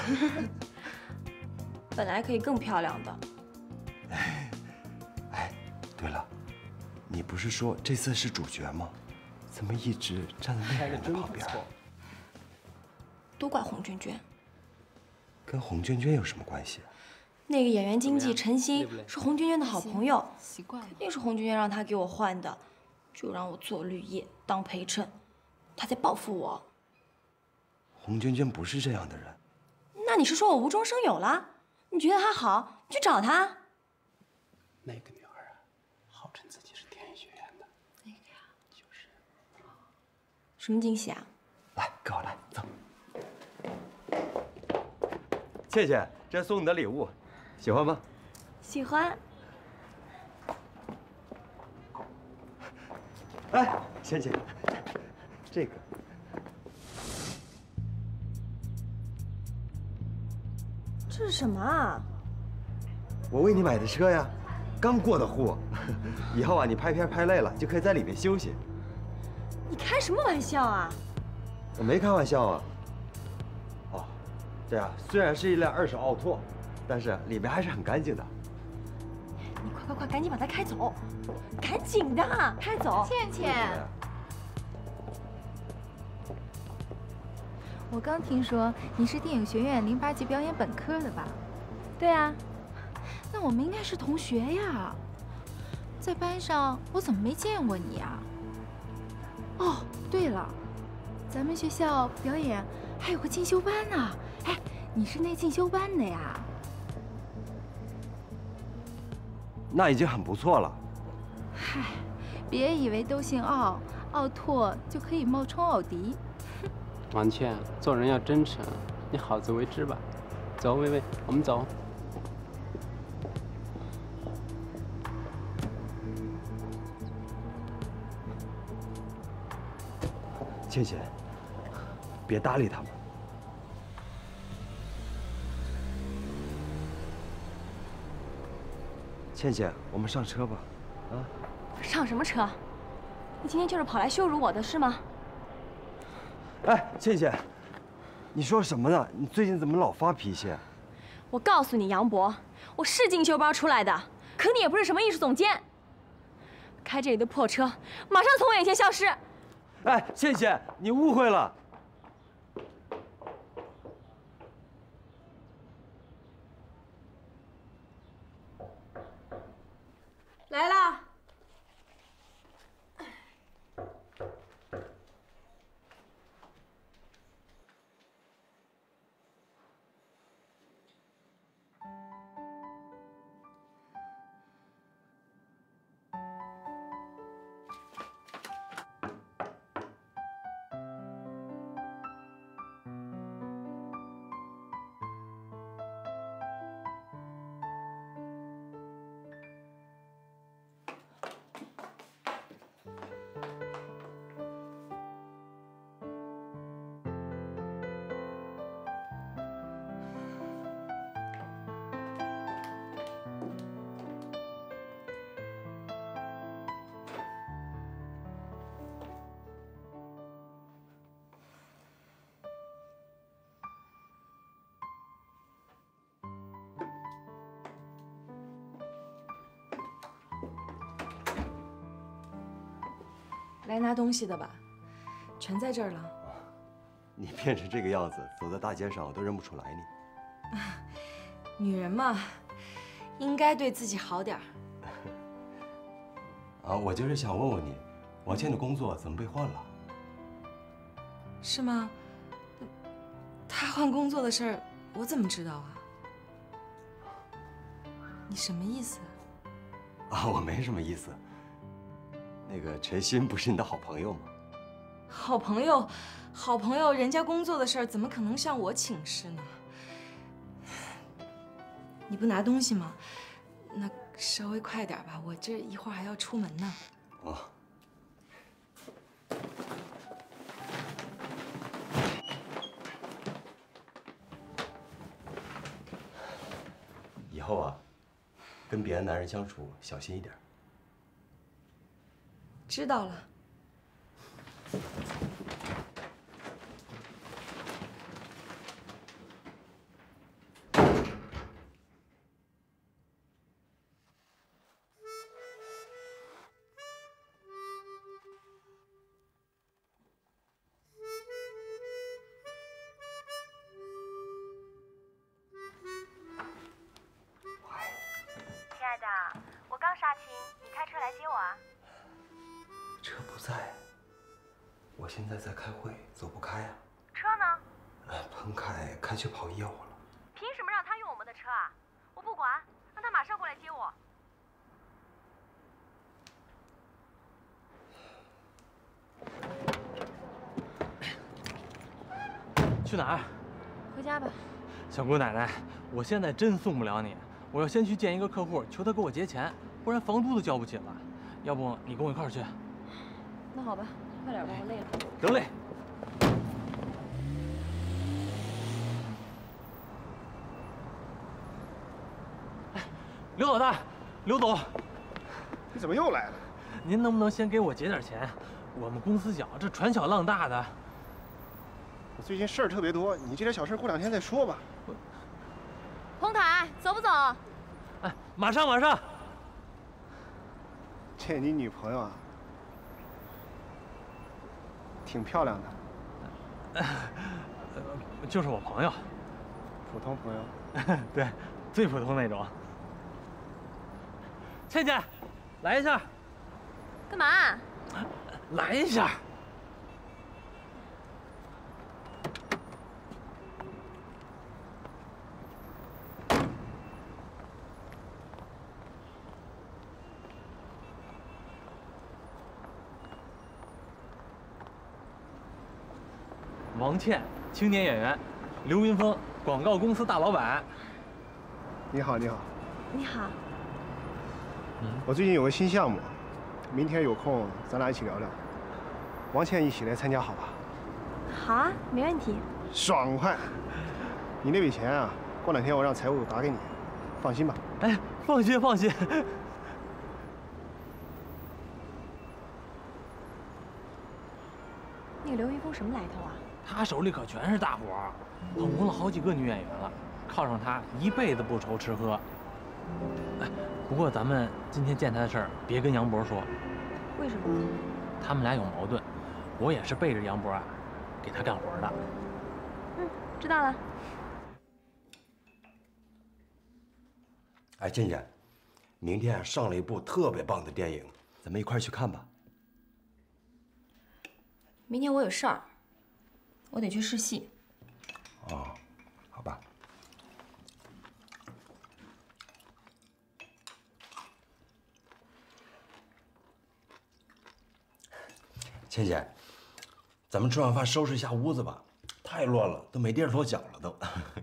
本来可以更漂亮的。 哎，哎，对了，你不是说这次是主角吗？怎么一直站在那个人的旁边？ 都怪洪娟娟。 跟洪娟娟有什么关系？ 那个演员经纪陈鑫是洪娟娟的好朋友， 习惯了， 肯定是洪娟娟让他给我换的，就让我做绿叶当陪衬，他在报复我。 洪娟娟不是这样的人。 那你是说我无中生有了？你觉得他好，你去找他。 那个女孩啊，号称自己是电影学院的。 那个呀， 就是。 什么惊喜啊？ 来，跟我来，走。倩倩，这送你的礼物。 喜欢吗？ 喜欢。 哎，倩倩，这个这是什么啊？ 我为你买的车呀，刚过的户。以后啊，你拍片拍累了，就可以在里面休息。 你开什么玩笑啊？ 我没开玩笑啊。哦，这样虽然是一辆二手奥拓。 但是里面还是很干净的。 你快快快，赶紧把它开走！赶紧的，开走！ 倩倩，我刚听说你是电影学院零八级表演本科的吧？ 对啊。 那我们应该是同学呀。在班上我怎么没见过你啊？哦，对了，咱们学校表演还有个进修班呢。哎，你是那进修班的呀？ 那已经很不错了。 嗨，别以为都姓奥，奥拓就可以冒充奥迪。 王倩，做人要真诚，你好自为之吧。走，薇薇，我们走。 倩倩，别搭理他们。倩倩，我们上车吧。啊？ 上什么车？你今天就是跑来羞辱我的是吗？ 哎，倩倩，你说什么呢？你最近怎么老发脾气？ 我告诉你，杨博，我是进修班出来的，可你也不是什么艺术总监。开这里的破车，马上从我眼前消失！ 哎，倩倩，你误会了。 来啦！ 来拿东西的吧，全在这儿了。 你变成这个样子，走在大街上我都认不出来你。 女人嘛，应该对自己好点儿。 啊，我就是想问问你，王倩的工作怎么被换了？ 是吗？她换工作的事儿，我怎么知道啊？你什么意思？ 啊，我没什么意思。那个陈鑫不是你的好朋友吗？ 好朋友，好朋友，人家工作的事儿怎么可能向我请示呢？你不拿东西吗？那稍微快点吧，我这一会儿还要出门呢。 哦。以后啊，跟别的男人相处小心一点。 知道了。 亲爱的，我刚杀青，你开车来接我啊？ 车不在，我现在在开会，走不开啊。 车呢？ 哎，彭凯开去跑业务了。 凭什么让他用我们的车啊？我不管，让他马上过来接我。 去哪儿？ 回家吧。 小姑奶奶，我现在真送不了你，我要先去见一个客户，求他给我结钱，不然房租都交不起了。要不你跟我一块儿去？ 那好吧，快点吧，我累了。 得嘞。哎，刘老大，刘总， 你怎么又来了？ 您能不能先给我结点钱？我们公司小，这船小浪大的。 我最近事儿特别多，你这点小事过两天再说吧。 彭凯，走不走？ 哎，马上马上。 这你女朋友啊，挺漂亮的。 呃，就是我朋友。 普通朋友。 对，最普通那种。倩倩，来一下。 干嘛？ 来一下。 王倩，青年演员；刘云峰，广告公司大老板。 你好，你好。 你好。 嗯，我最近有个新项目，明天有空咱俩一起聊聊。王倩一起来参加，好吧？ 好啊，没问题。 爽快！你那笔钱啊，过两天我让财务打给你，放心吧。 哎，放心放心。 那个刘云峰什么来头啊？ 他手里可全是大活儿，捧红了好几个女演员了，靠上他一辈子不愁吃喝。哎，不过咱们今天见他的事儿，别跟杨博说。 为什么？ 他们俩有矛盾，我也是背着杨博啊，给他干活的。 嗯，知道了。 哎，倩倩，明天上了一部特别棒的电影，咱们一块儿去看吧。 明天我有事儿，我得去试戏。 哦，好吧。倩倩，咱们吃完饭收拾一下屋子吧，太乱了，都没地儿落脚了都。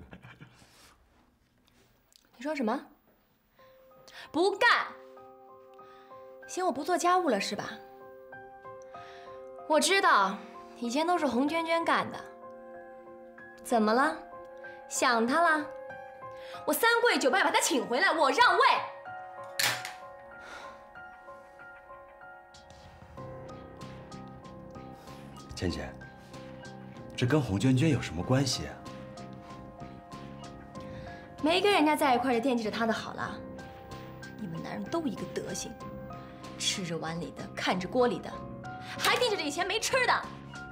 你说什么？不干！嫌我不做家务了是吧？我知道，以前都是红娟娟干的。怎么了？想她了？我三跪九拜把她请回来，我让位。 倩倩，这跟红娟娟有什么关系啊？ 没跟人家在一块就惦记着她的好了。你们男人都一个德行，吃着碗里的，看着锅里的，还惦记着以前没吃的。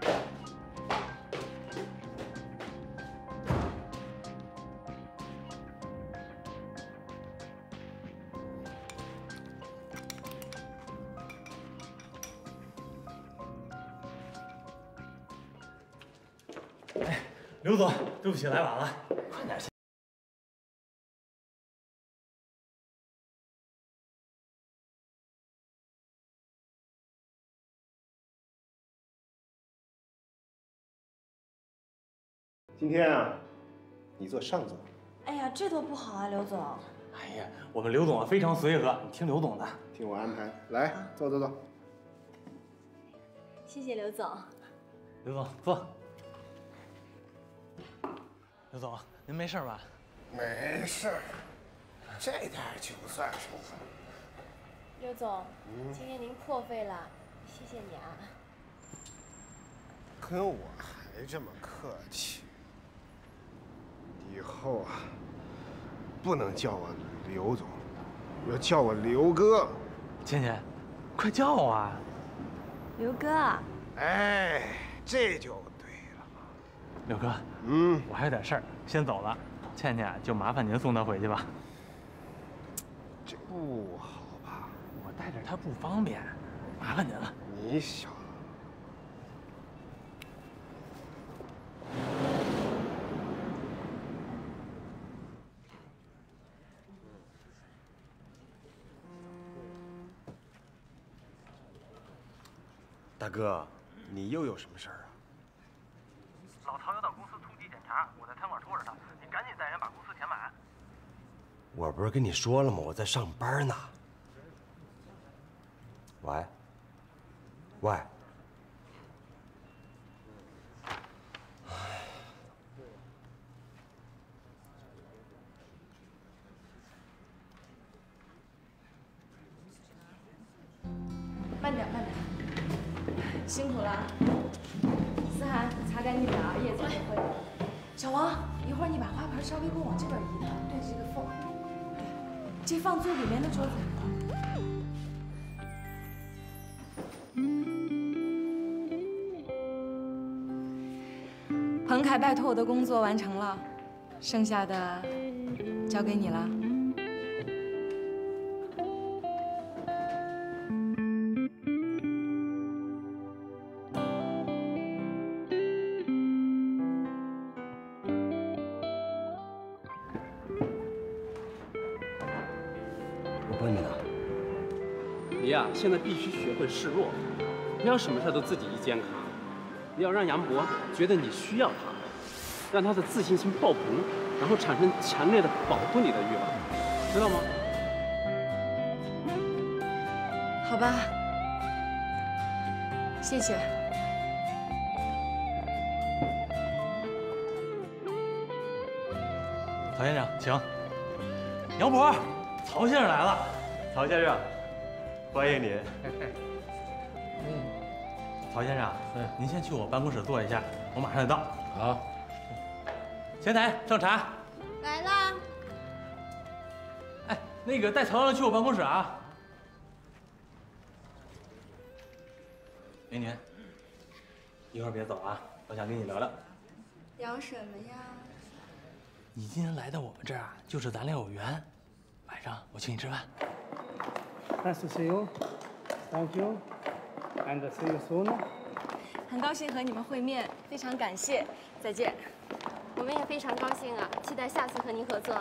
哎，刘总，对不起，来晚了，快点。 今天啊，你坐上座。 哎呀，这多不好啊，刘总。 哎呀，我们刘总啊非常随和，你听刘总的， 听我安排。来，坐坐坐。 谢谢刘总。 刘总坐。刘总，您没事吧？ 没事儿，这点就算什么？ 刘总，嗯、今天您破费了，谢谢你啊。 跟我还这么客气。以后啊，不能叫我刘总，要叫我刘哥。 倩倩，快叫啊！ 刘哥。 哎，这就对了。 刘哥， 嗯， 我还有点事儿，先走了。倩倩，就麻烦您送她回去吧。 这不好吧？ 我带着她不方便，麻烦您了。 你小子。大哥，你又有什么事儿啊？ 老曹要到公司突击检查，我在餐馆拖着他，你赶紧带人把公司填满。 我不是跟你说了吗？我在上班呢。喂，喂。 慢点，慢点。辛苦了，思涵，擦干净点啊，叶子也会。小王，一会儿你把花盆稍微给我往这边移它，对着这个缝。对，这放最里面的桌子。彭凯拜托我的工作完成了，剩下的交给你了。 你呀，现在必须学会示弱，不要什么事都自己一肩扛。 你要让杨博觉得你需要他，让他的自信心爆棚，然后产生强烈的保护你的欲望，知道吗？ 好吧，谢谢。 曹先生，请。杨博，曹先生来了。 曹先生，欢迎您。 曹先生，您先去我办公室坐一下，我马上就到。好。前台上茶。 来啦。 哎，那个带曹阳去我办公室啊。美女，一会儿别走啊，我想跟你聊聊。 聊什么呀？ 你今天来到我们这儿啊，就是咱俩有缘。晚上我请你吃饭。 Nice to see you. Thank you. And see you soon. 很高兴和你们会面，非常感谢，再见。 我们也非常高兴啊，期待下次和您合作。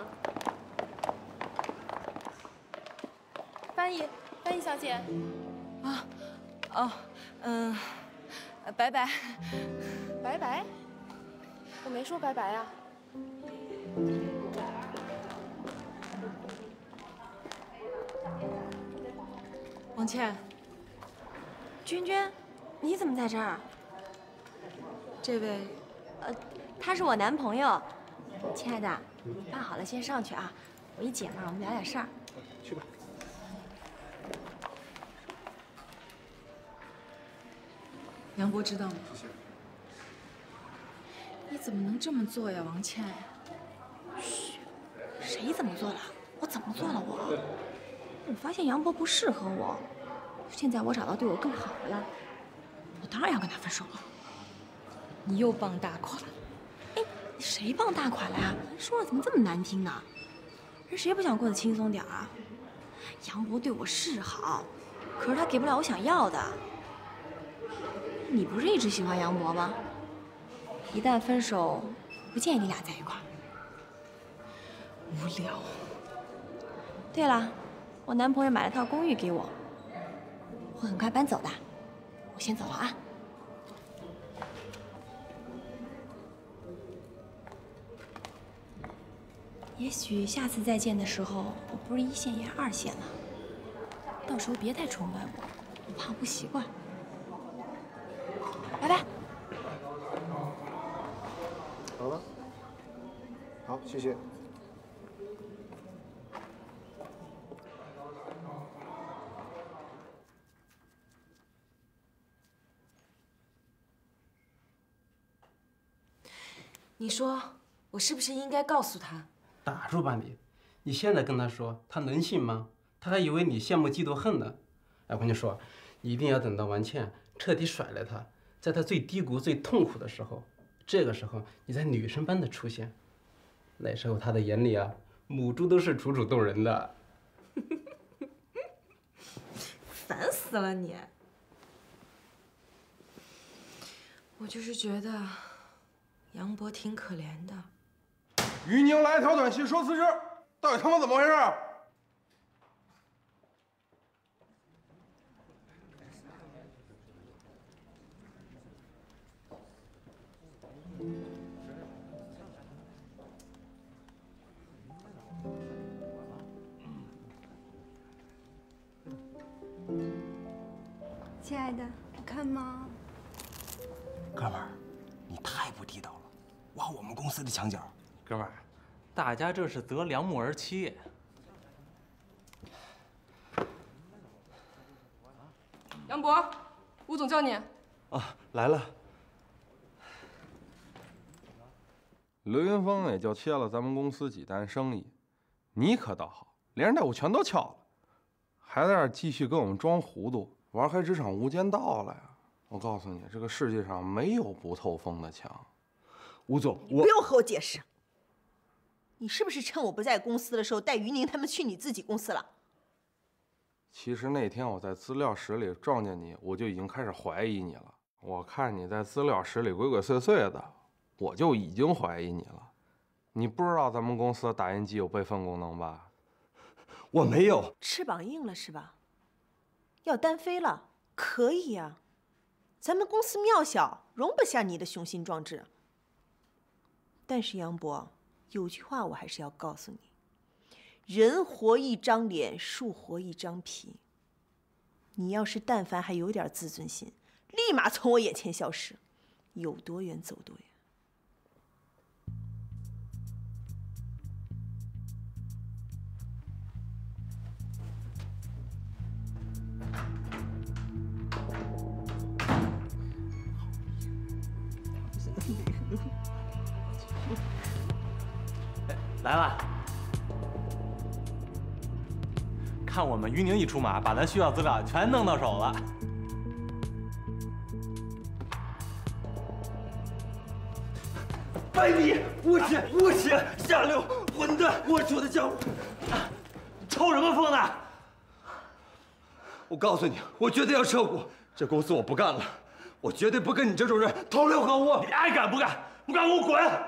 翻译，翻译小姐。 啊，哦，嗯，拜拜。 拜拜？我没说拜拜啊。 王倩， 娟娟，你怎么在这儿？ 这位， 呃，他是我男朋友。亲爱的，办好了先上去啊，我一姐们儿，我们聊点事儿。 去吧。 杨博知道吗？谢谢。你怎么能这么做呀，王倩？ 嘘，谁怎么做了？我怎么做了我？我发现杨博不适合我，现在我找到对我更好的了，我当然要跟他分手了。 你又傍大款？ 哎，谁傍大款了呀？说的怎么这么难听呢？人谁不想过得轻松点啊？杨博对我是好，可是他给不了我想要的。你不是一直喜欢杨博吗？一旦分手，不建议你俩在一块儿。 无聊。 对了，我男朋友买了套公寓给我，会很快搬走的。我先走了啊。也许下次再见的时候，我不是一线也二线了。到时候别太崇拜我，我怕我不习惯。拜拜。 好了，好，谢谢。 你说我是不是应该告诉他？ 打住吧你！你现在跟他说，他能信吗？他还以为你羡慕嫉妒恨呢。哎，我跟你说，你一定要等到王倩彻底甩了他，在他最低谷、最痛苦的时候，这个时候你再女神般的出现，那时候他的眼里啊，母猪都是楚楚动人的。 烦死了你！我就是觉得杨博挺可怜的。 于宁来条短信说辞职，到底他妈怎么回事？ 亲爱的，好看吗？ 哥们儿，你太不地道了，挖我们公司的墙角。 哥们儿，大家这是择良木而栖。 杨博，吴总叫你。 啊，来了。 刘云峰也就切了咱们公司几单生意，你可倒好，连人带我全都撬了，还在这儿继续跟我们装糊涂，玩黑职场无间道了呀！我告诉你，这个世界上没有不透风的墙。 吴总， 我不用和我解释。你是不是趁我不在公司的时候带于宁他们去你自己公司了？ 其实那天我在资料室里撞见你，我就已经开始怀疑你了。我看你在资料室里鬼鬼祟祟的，我就已经怀疑你了。你不知道咱们公司的打印机有备份功能吧？ 我没有。 翅膀硬了是吧？要单飞了？可以呀、啊，咱们公司渺小， 容不下你的雄心壮志。但是杨博，有句话我还是要告诉你：人活一张脸，树活一张皮。你要是但凡还有点自尊心，立马从我眼前消失，有多远走多远。 来了，看我们于宁一出马，把咱需要资料全弄到手了。 卑鄙、无耻、无耻、下流、混蛋！龌龊的家伙！ 抽什么风呢？ 我告诉你，我绝对要撤股，这公司我不干了，我绝对不跟你这种人同流合污。 你爱干不干，不干给我滚！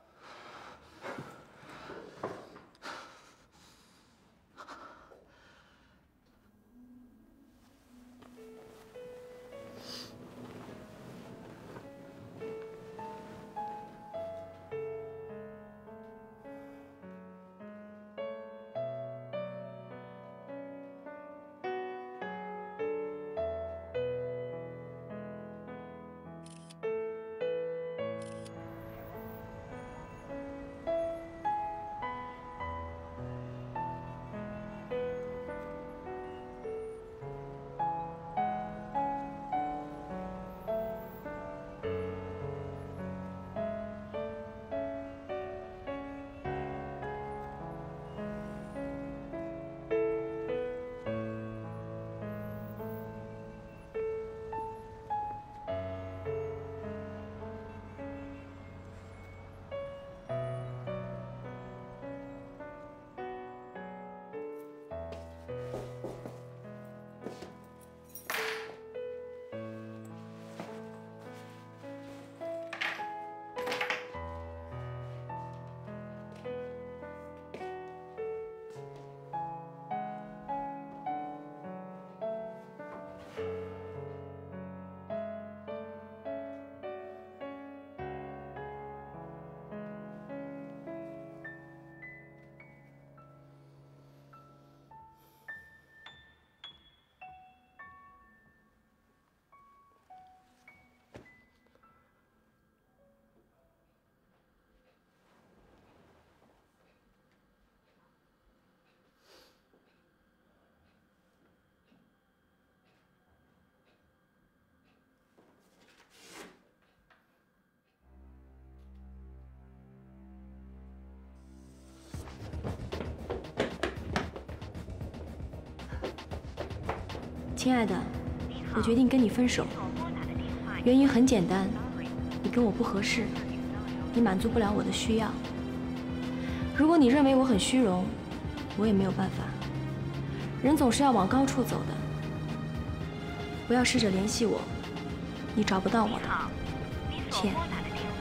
亲爱的，我决定跟你分手。原因很简单，你跟我不合适，你满足不了我的需要。如果你认为我很虚荣，我也没有办法。人总是要往高处走的。不要试着联系我，你找不到我的，亲爱的。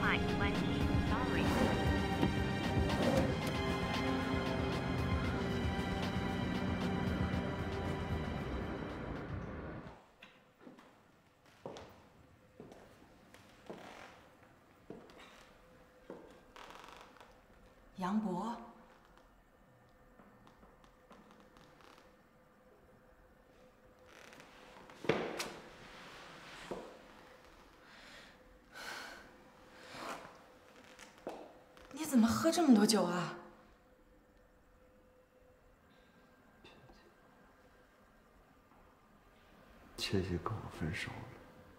杨博，你怎么喝这么多酒啊？ 倩倩跟我分手了，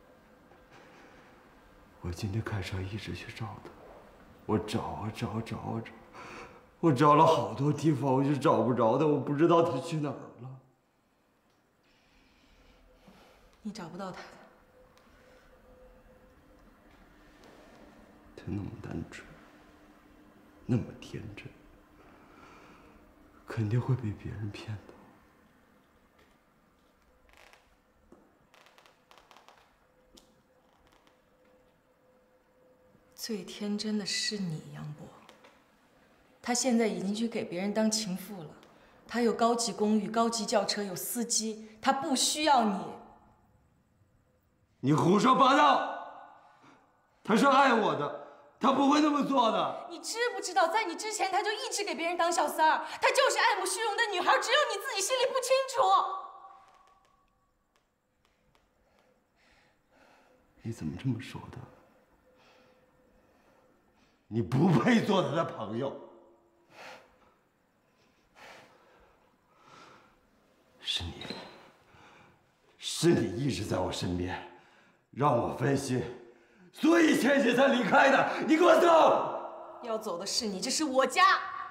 我今天开车一直去找她，我找啊找找啊找。 我找了好多地方，我就找不着他，我不知道他去哪儿了。 你找不到他的， 他那么单纯，那么天真，肯定会被别人骗的。 最天真的是你，杨博。 他现在已经去给别人当情妇了，他有高级公寓、高级轿车，有司机，他不需要你。 你胡说八道！ 他是爱我的，他不会那么做的。 你知不知道，在你之前他就一直给别人当小三儿，他就是爱慕虚荣的女孩，只有你自己心里不清楚。 你怎么这么说的？你不配做他的朋友。是你，是你一直在我身边，让我分心，所以倩倩才离开的。你给我走！ 要走的是你，这是我家。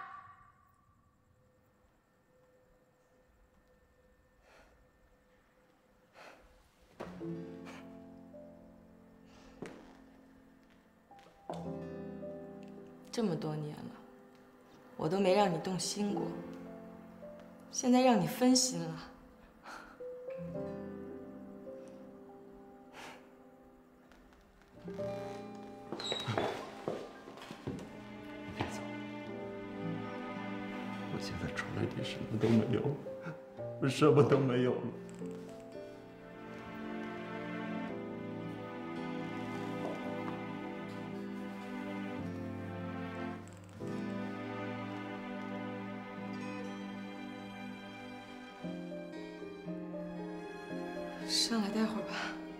这么多年了，我都没让你动心过，现在让你分心了。 别走，我现在除了你什么都没有，我什么都没有了。 上来待会儿吧。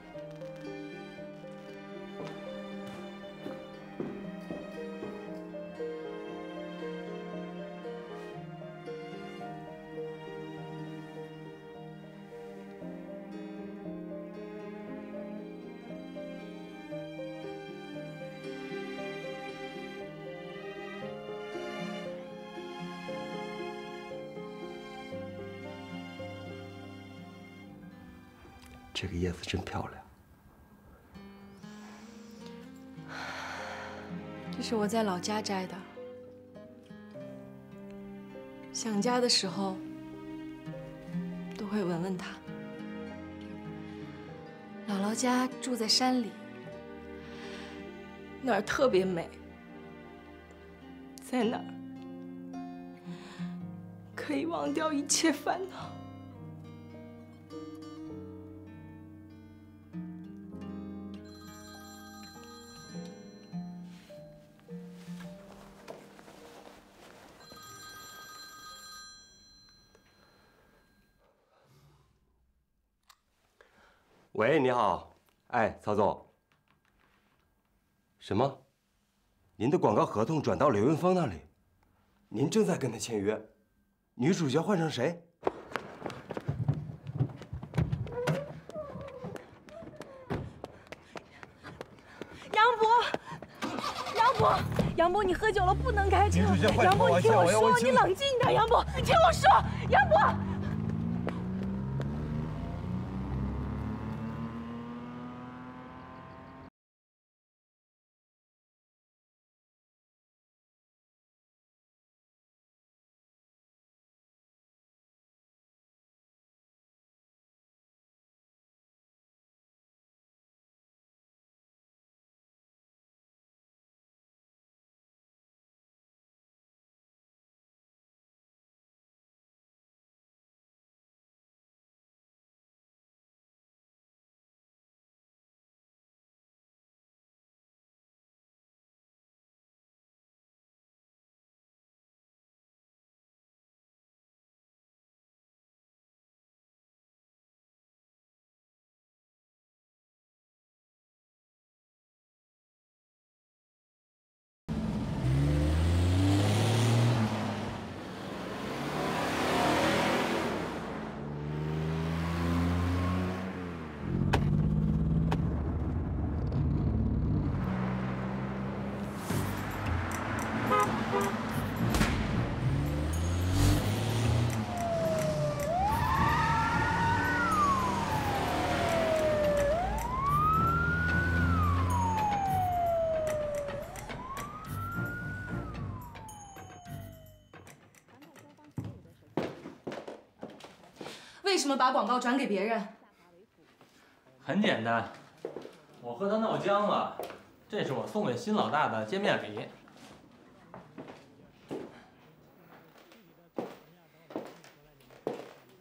这个叶子真漂亮。 这是我在老家摘的。想家的时候，都会闻闻它。姥姥家住在山里，那儿特别美，在那儿可以忘掉一切烦恼。 喂，你好，哎，曹总。什么？您的广告合同转到刘云峰那里？您正在跟他签约，女主角换成谁？ 杨博，杨博，杨博，你喝酒了，不能开车。 女主角换杨博，你听我说，你冷静点，杨博，你听我说，杨博。为什么把广告转给别人？ 很简单，我和他闹僵了，这是我送给新老大的见面礼。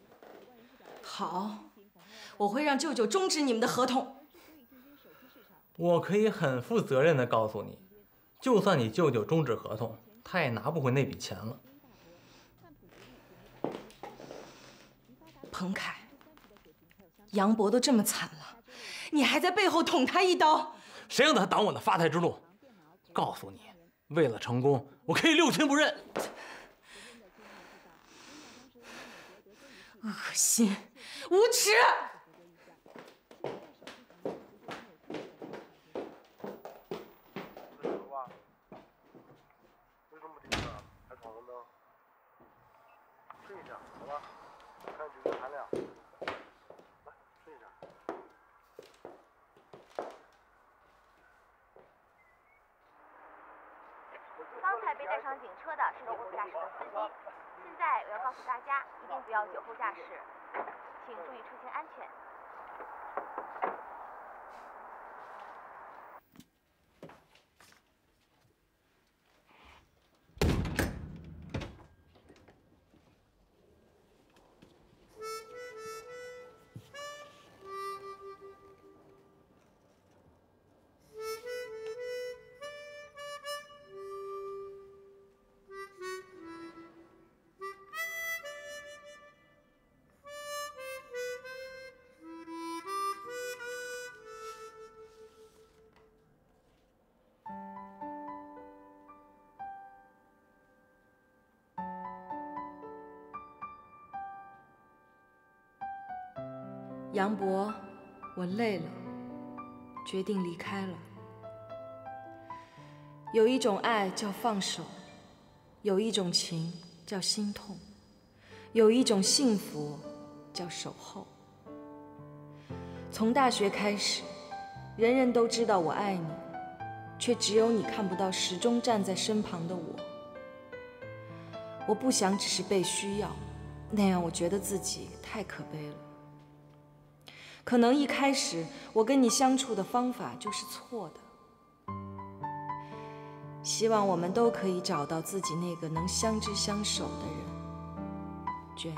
好，我会让舅舅终止你们的合同。 我可以很负责任的告诉你，就算你舅舅终止合同，他也拿不回那笔钱了。 彭凯，杨博都这么惨了，你还在背后捅他一刀？ 谁让他挡我的发财之路？告诉你，为了成功，我可以六亲不认。 恶心，无耻！ 刚才被带上警车的是酒后驾驶的司机。现在我要告诉大家，一定不要酒后驾驶，请注意出行安全。 杨博，我累了，决定离开了。有一种爱叫放手，有一种情叫心痛，有一种幸福叫守候。从大学开始，人人都知道我爱你，却只有你看不到始终站在身旁的我。我不想只是被需要，那样我觉得自己太可悲了。可能一开始我跟你相处的方法就是错的。希望我们都可以找到自己那个能相知相守的人，娟。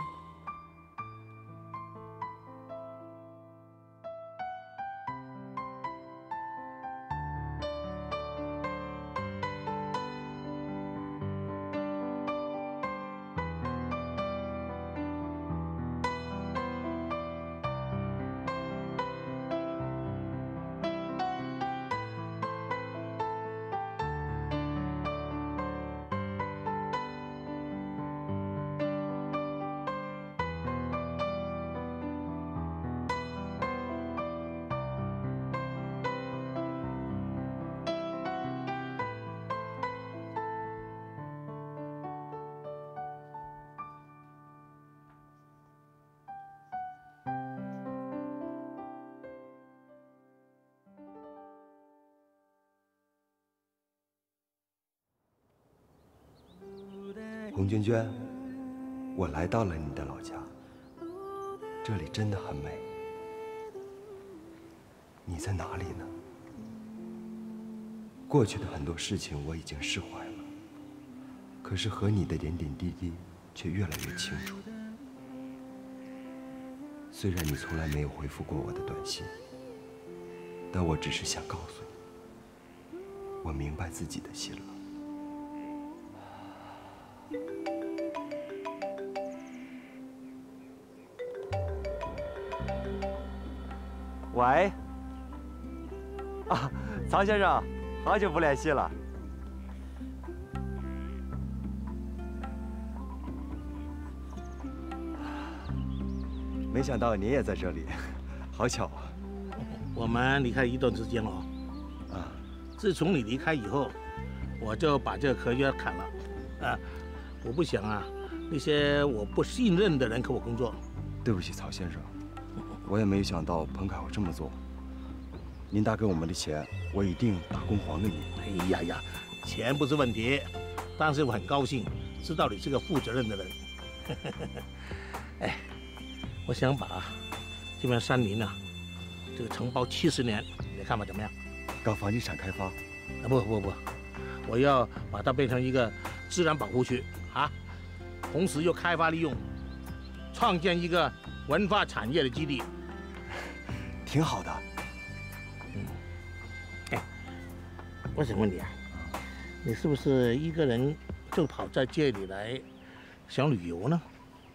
洪娟娟，我来到了你的老家，这里真的很美。你在哪里呢？过去的很多事情我已经释怀了，可是和你的点点滴滴却越来越清楚。虽然你从来没有回复过我的短信，但我只是想告诉你，我明白自己的心了。 喂，啊，曹先生，好久不联系了。没想到您也在这里，好巧啊！ 我们离开一段时间了，啊，自从你离开以后，我就把这个合约砍了，啊，我不想啊，那些我不信任的人和我工作。 对不起，曹先生。我也没有想到彭凯会这么做。您打给我们的钱，我一定打工还给您。 哎呀呀，钱不是问题，但是我很高兴知道你是个负责任的人。哎，我想把这边山林啊，这个承包七十年，你的看法怎么样？ 搞房地产开发？ 啊不不不，我要把它变成一个自然保护区啊，同时又开发利用，创建一个文化产业的基地。 挺好的。 嗯， 我想问你啊，你是不是一个人就跑在这里来想旅游呢？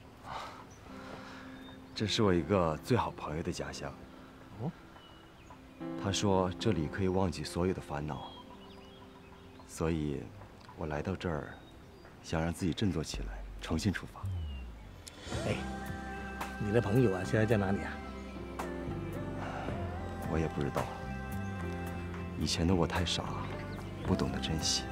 这是我一个最好朋友的家乡。 哦。 他说这里可以忘记所有的烦恼，所以我来到这儿，想让自己振作起来，重新出发。 哎，你的朋友啊，现在在哪里啊？ 我也不知道。以前的我太傻，不懂得珍惜。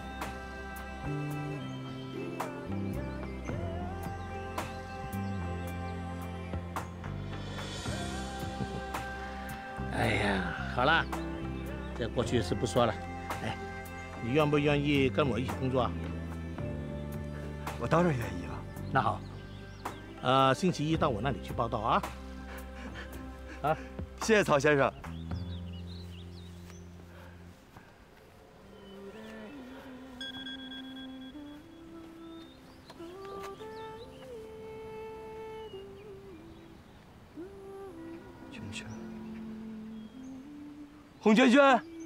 哎呀，好了，这过去的事不说了。哎，你愿不愿意跟我一起工作啊？ 我当然愿意了。 那好，呃，星期一到我那里去报道啊。啊， 谢谢曹先生。圈圈，洪圈圈。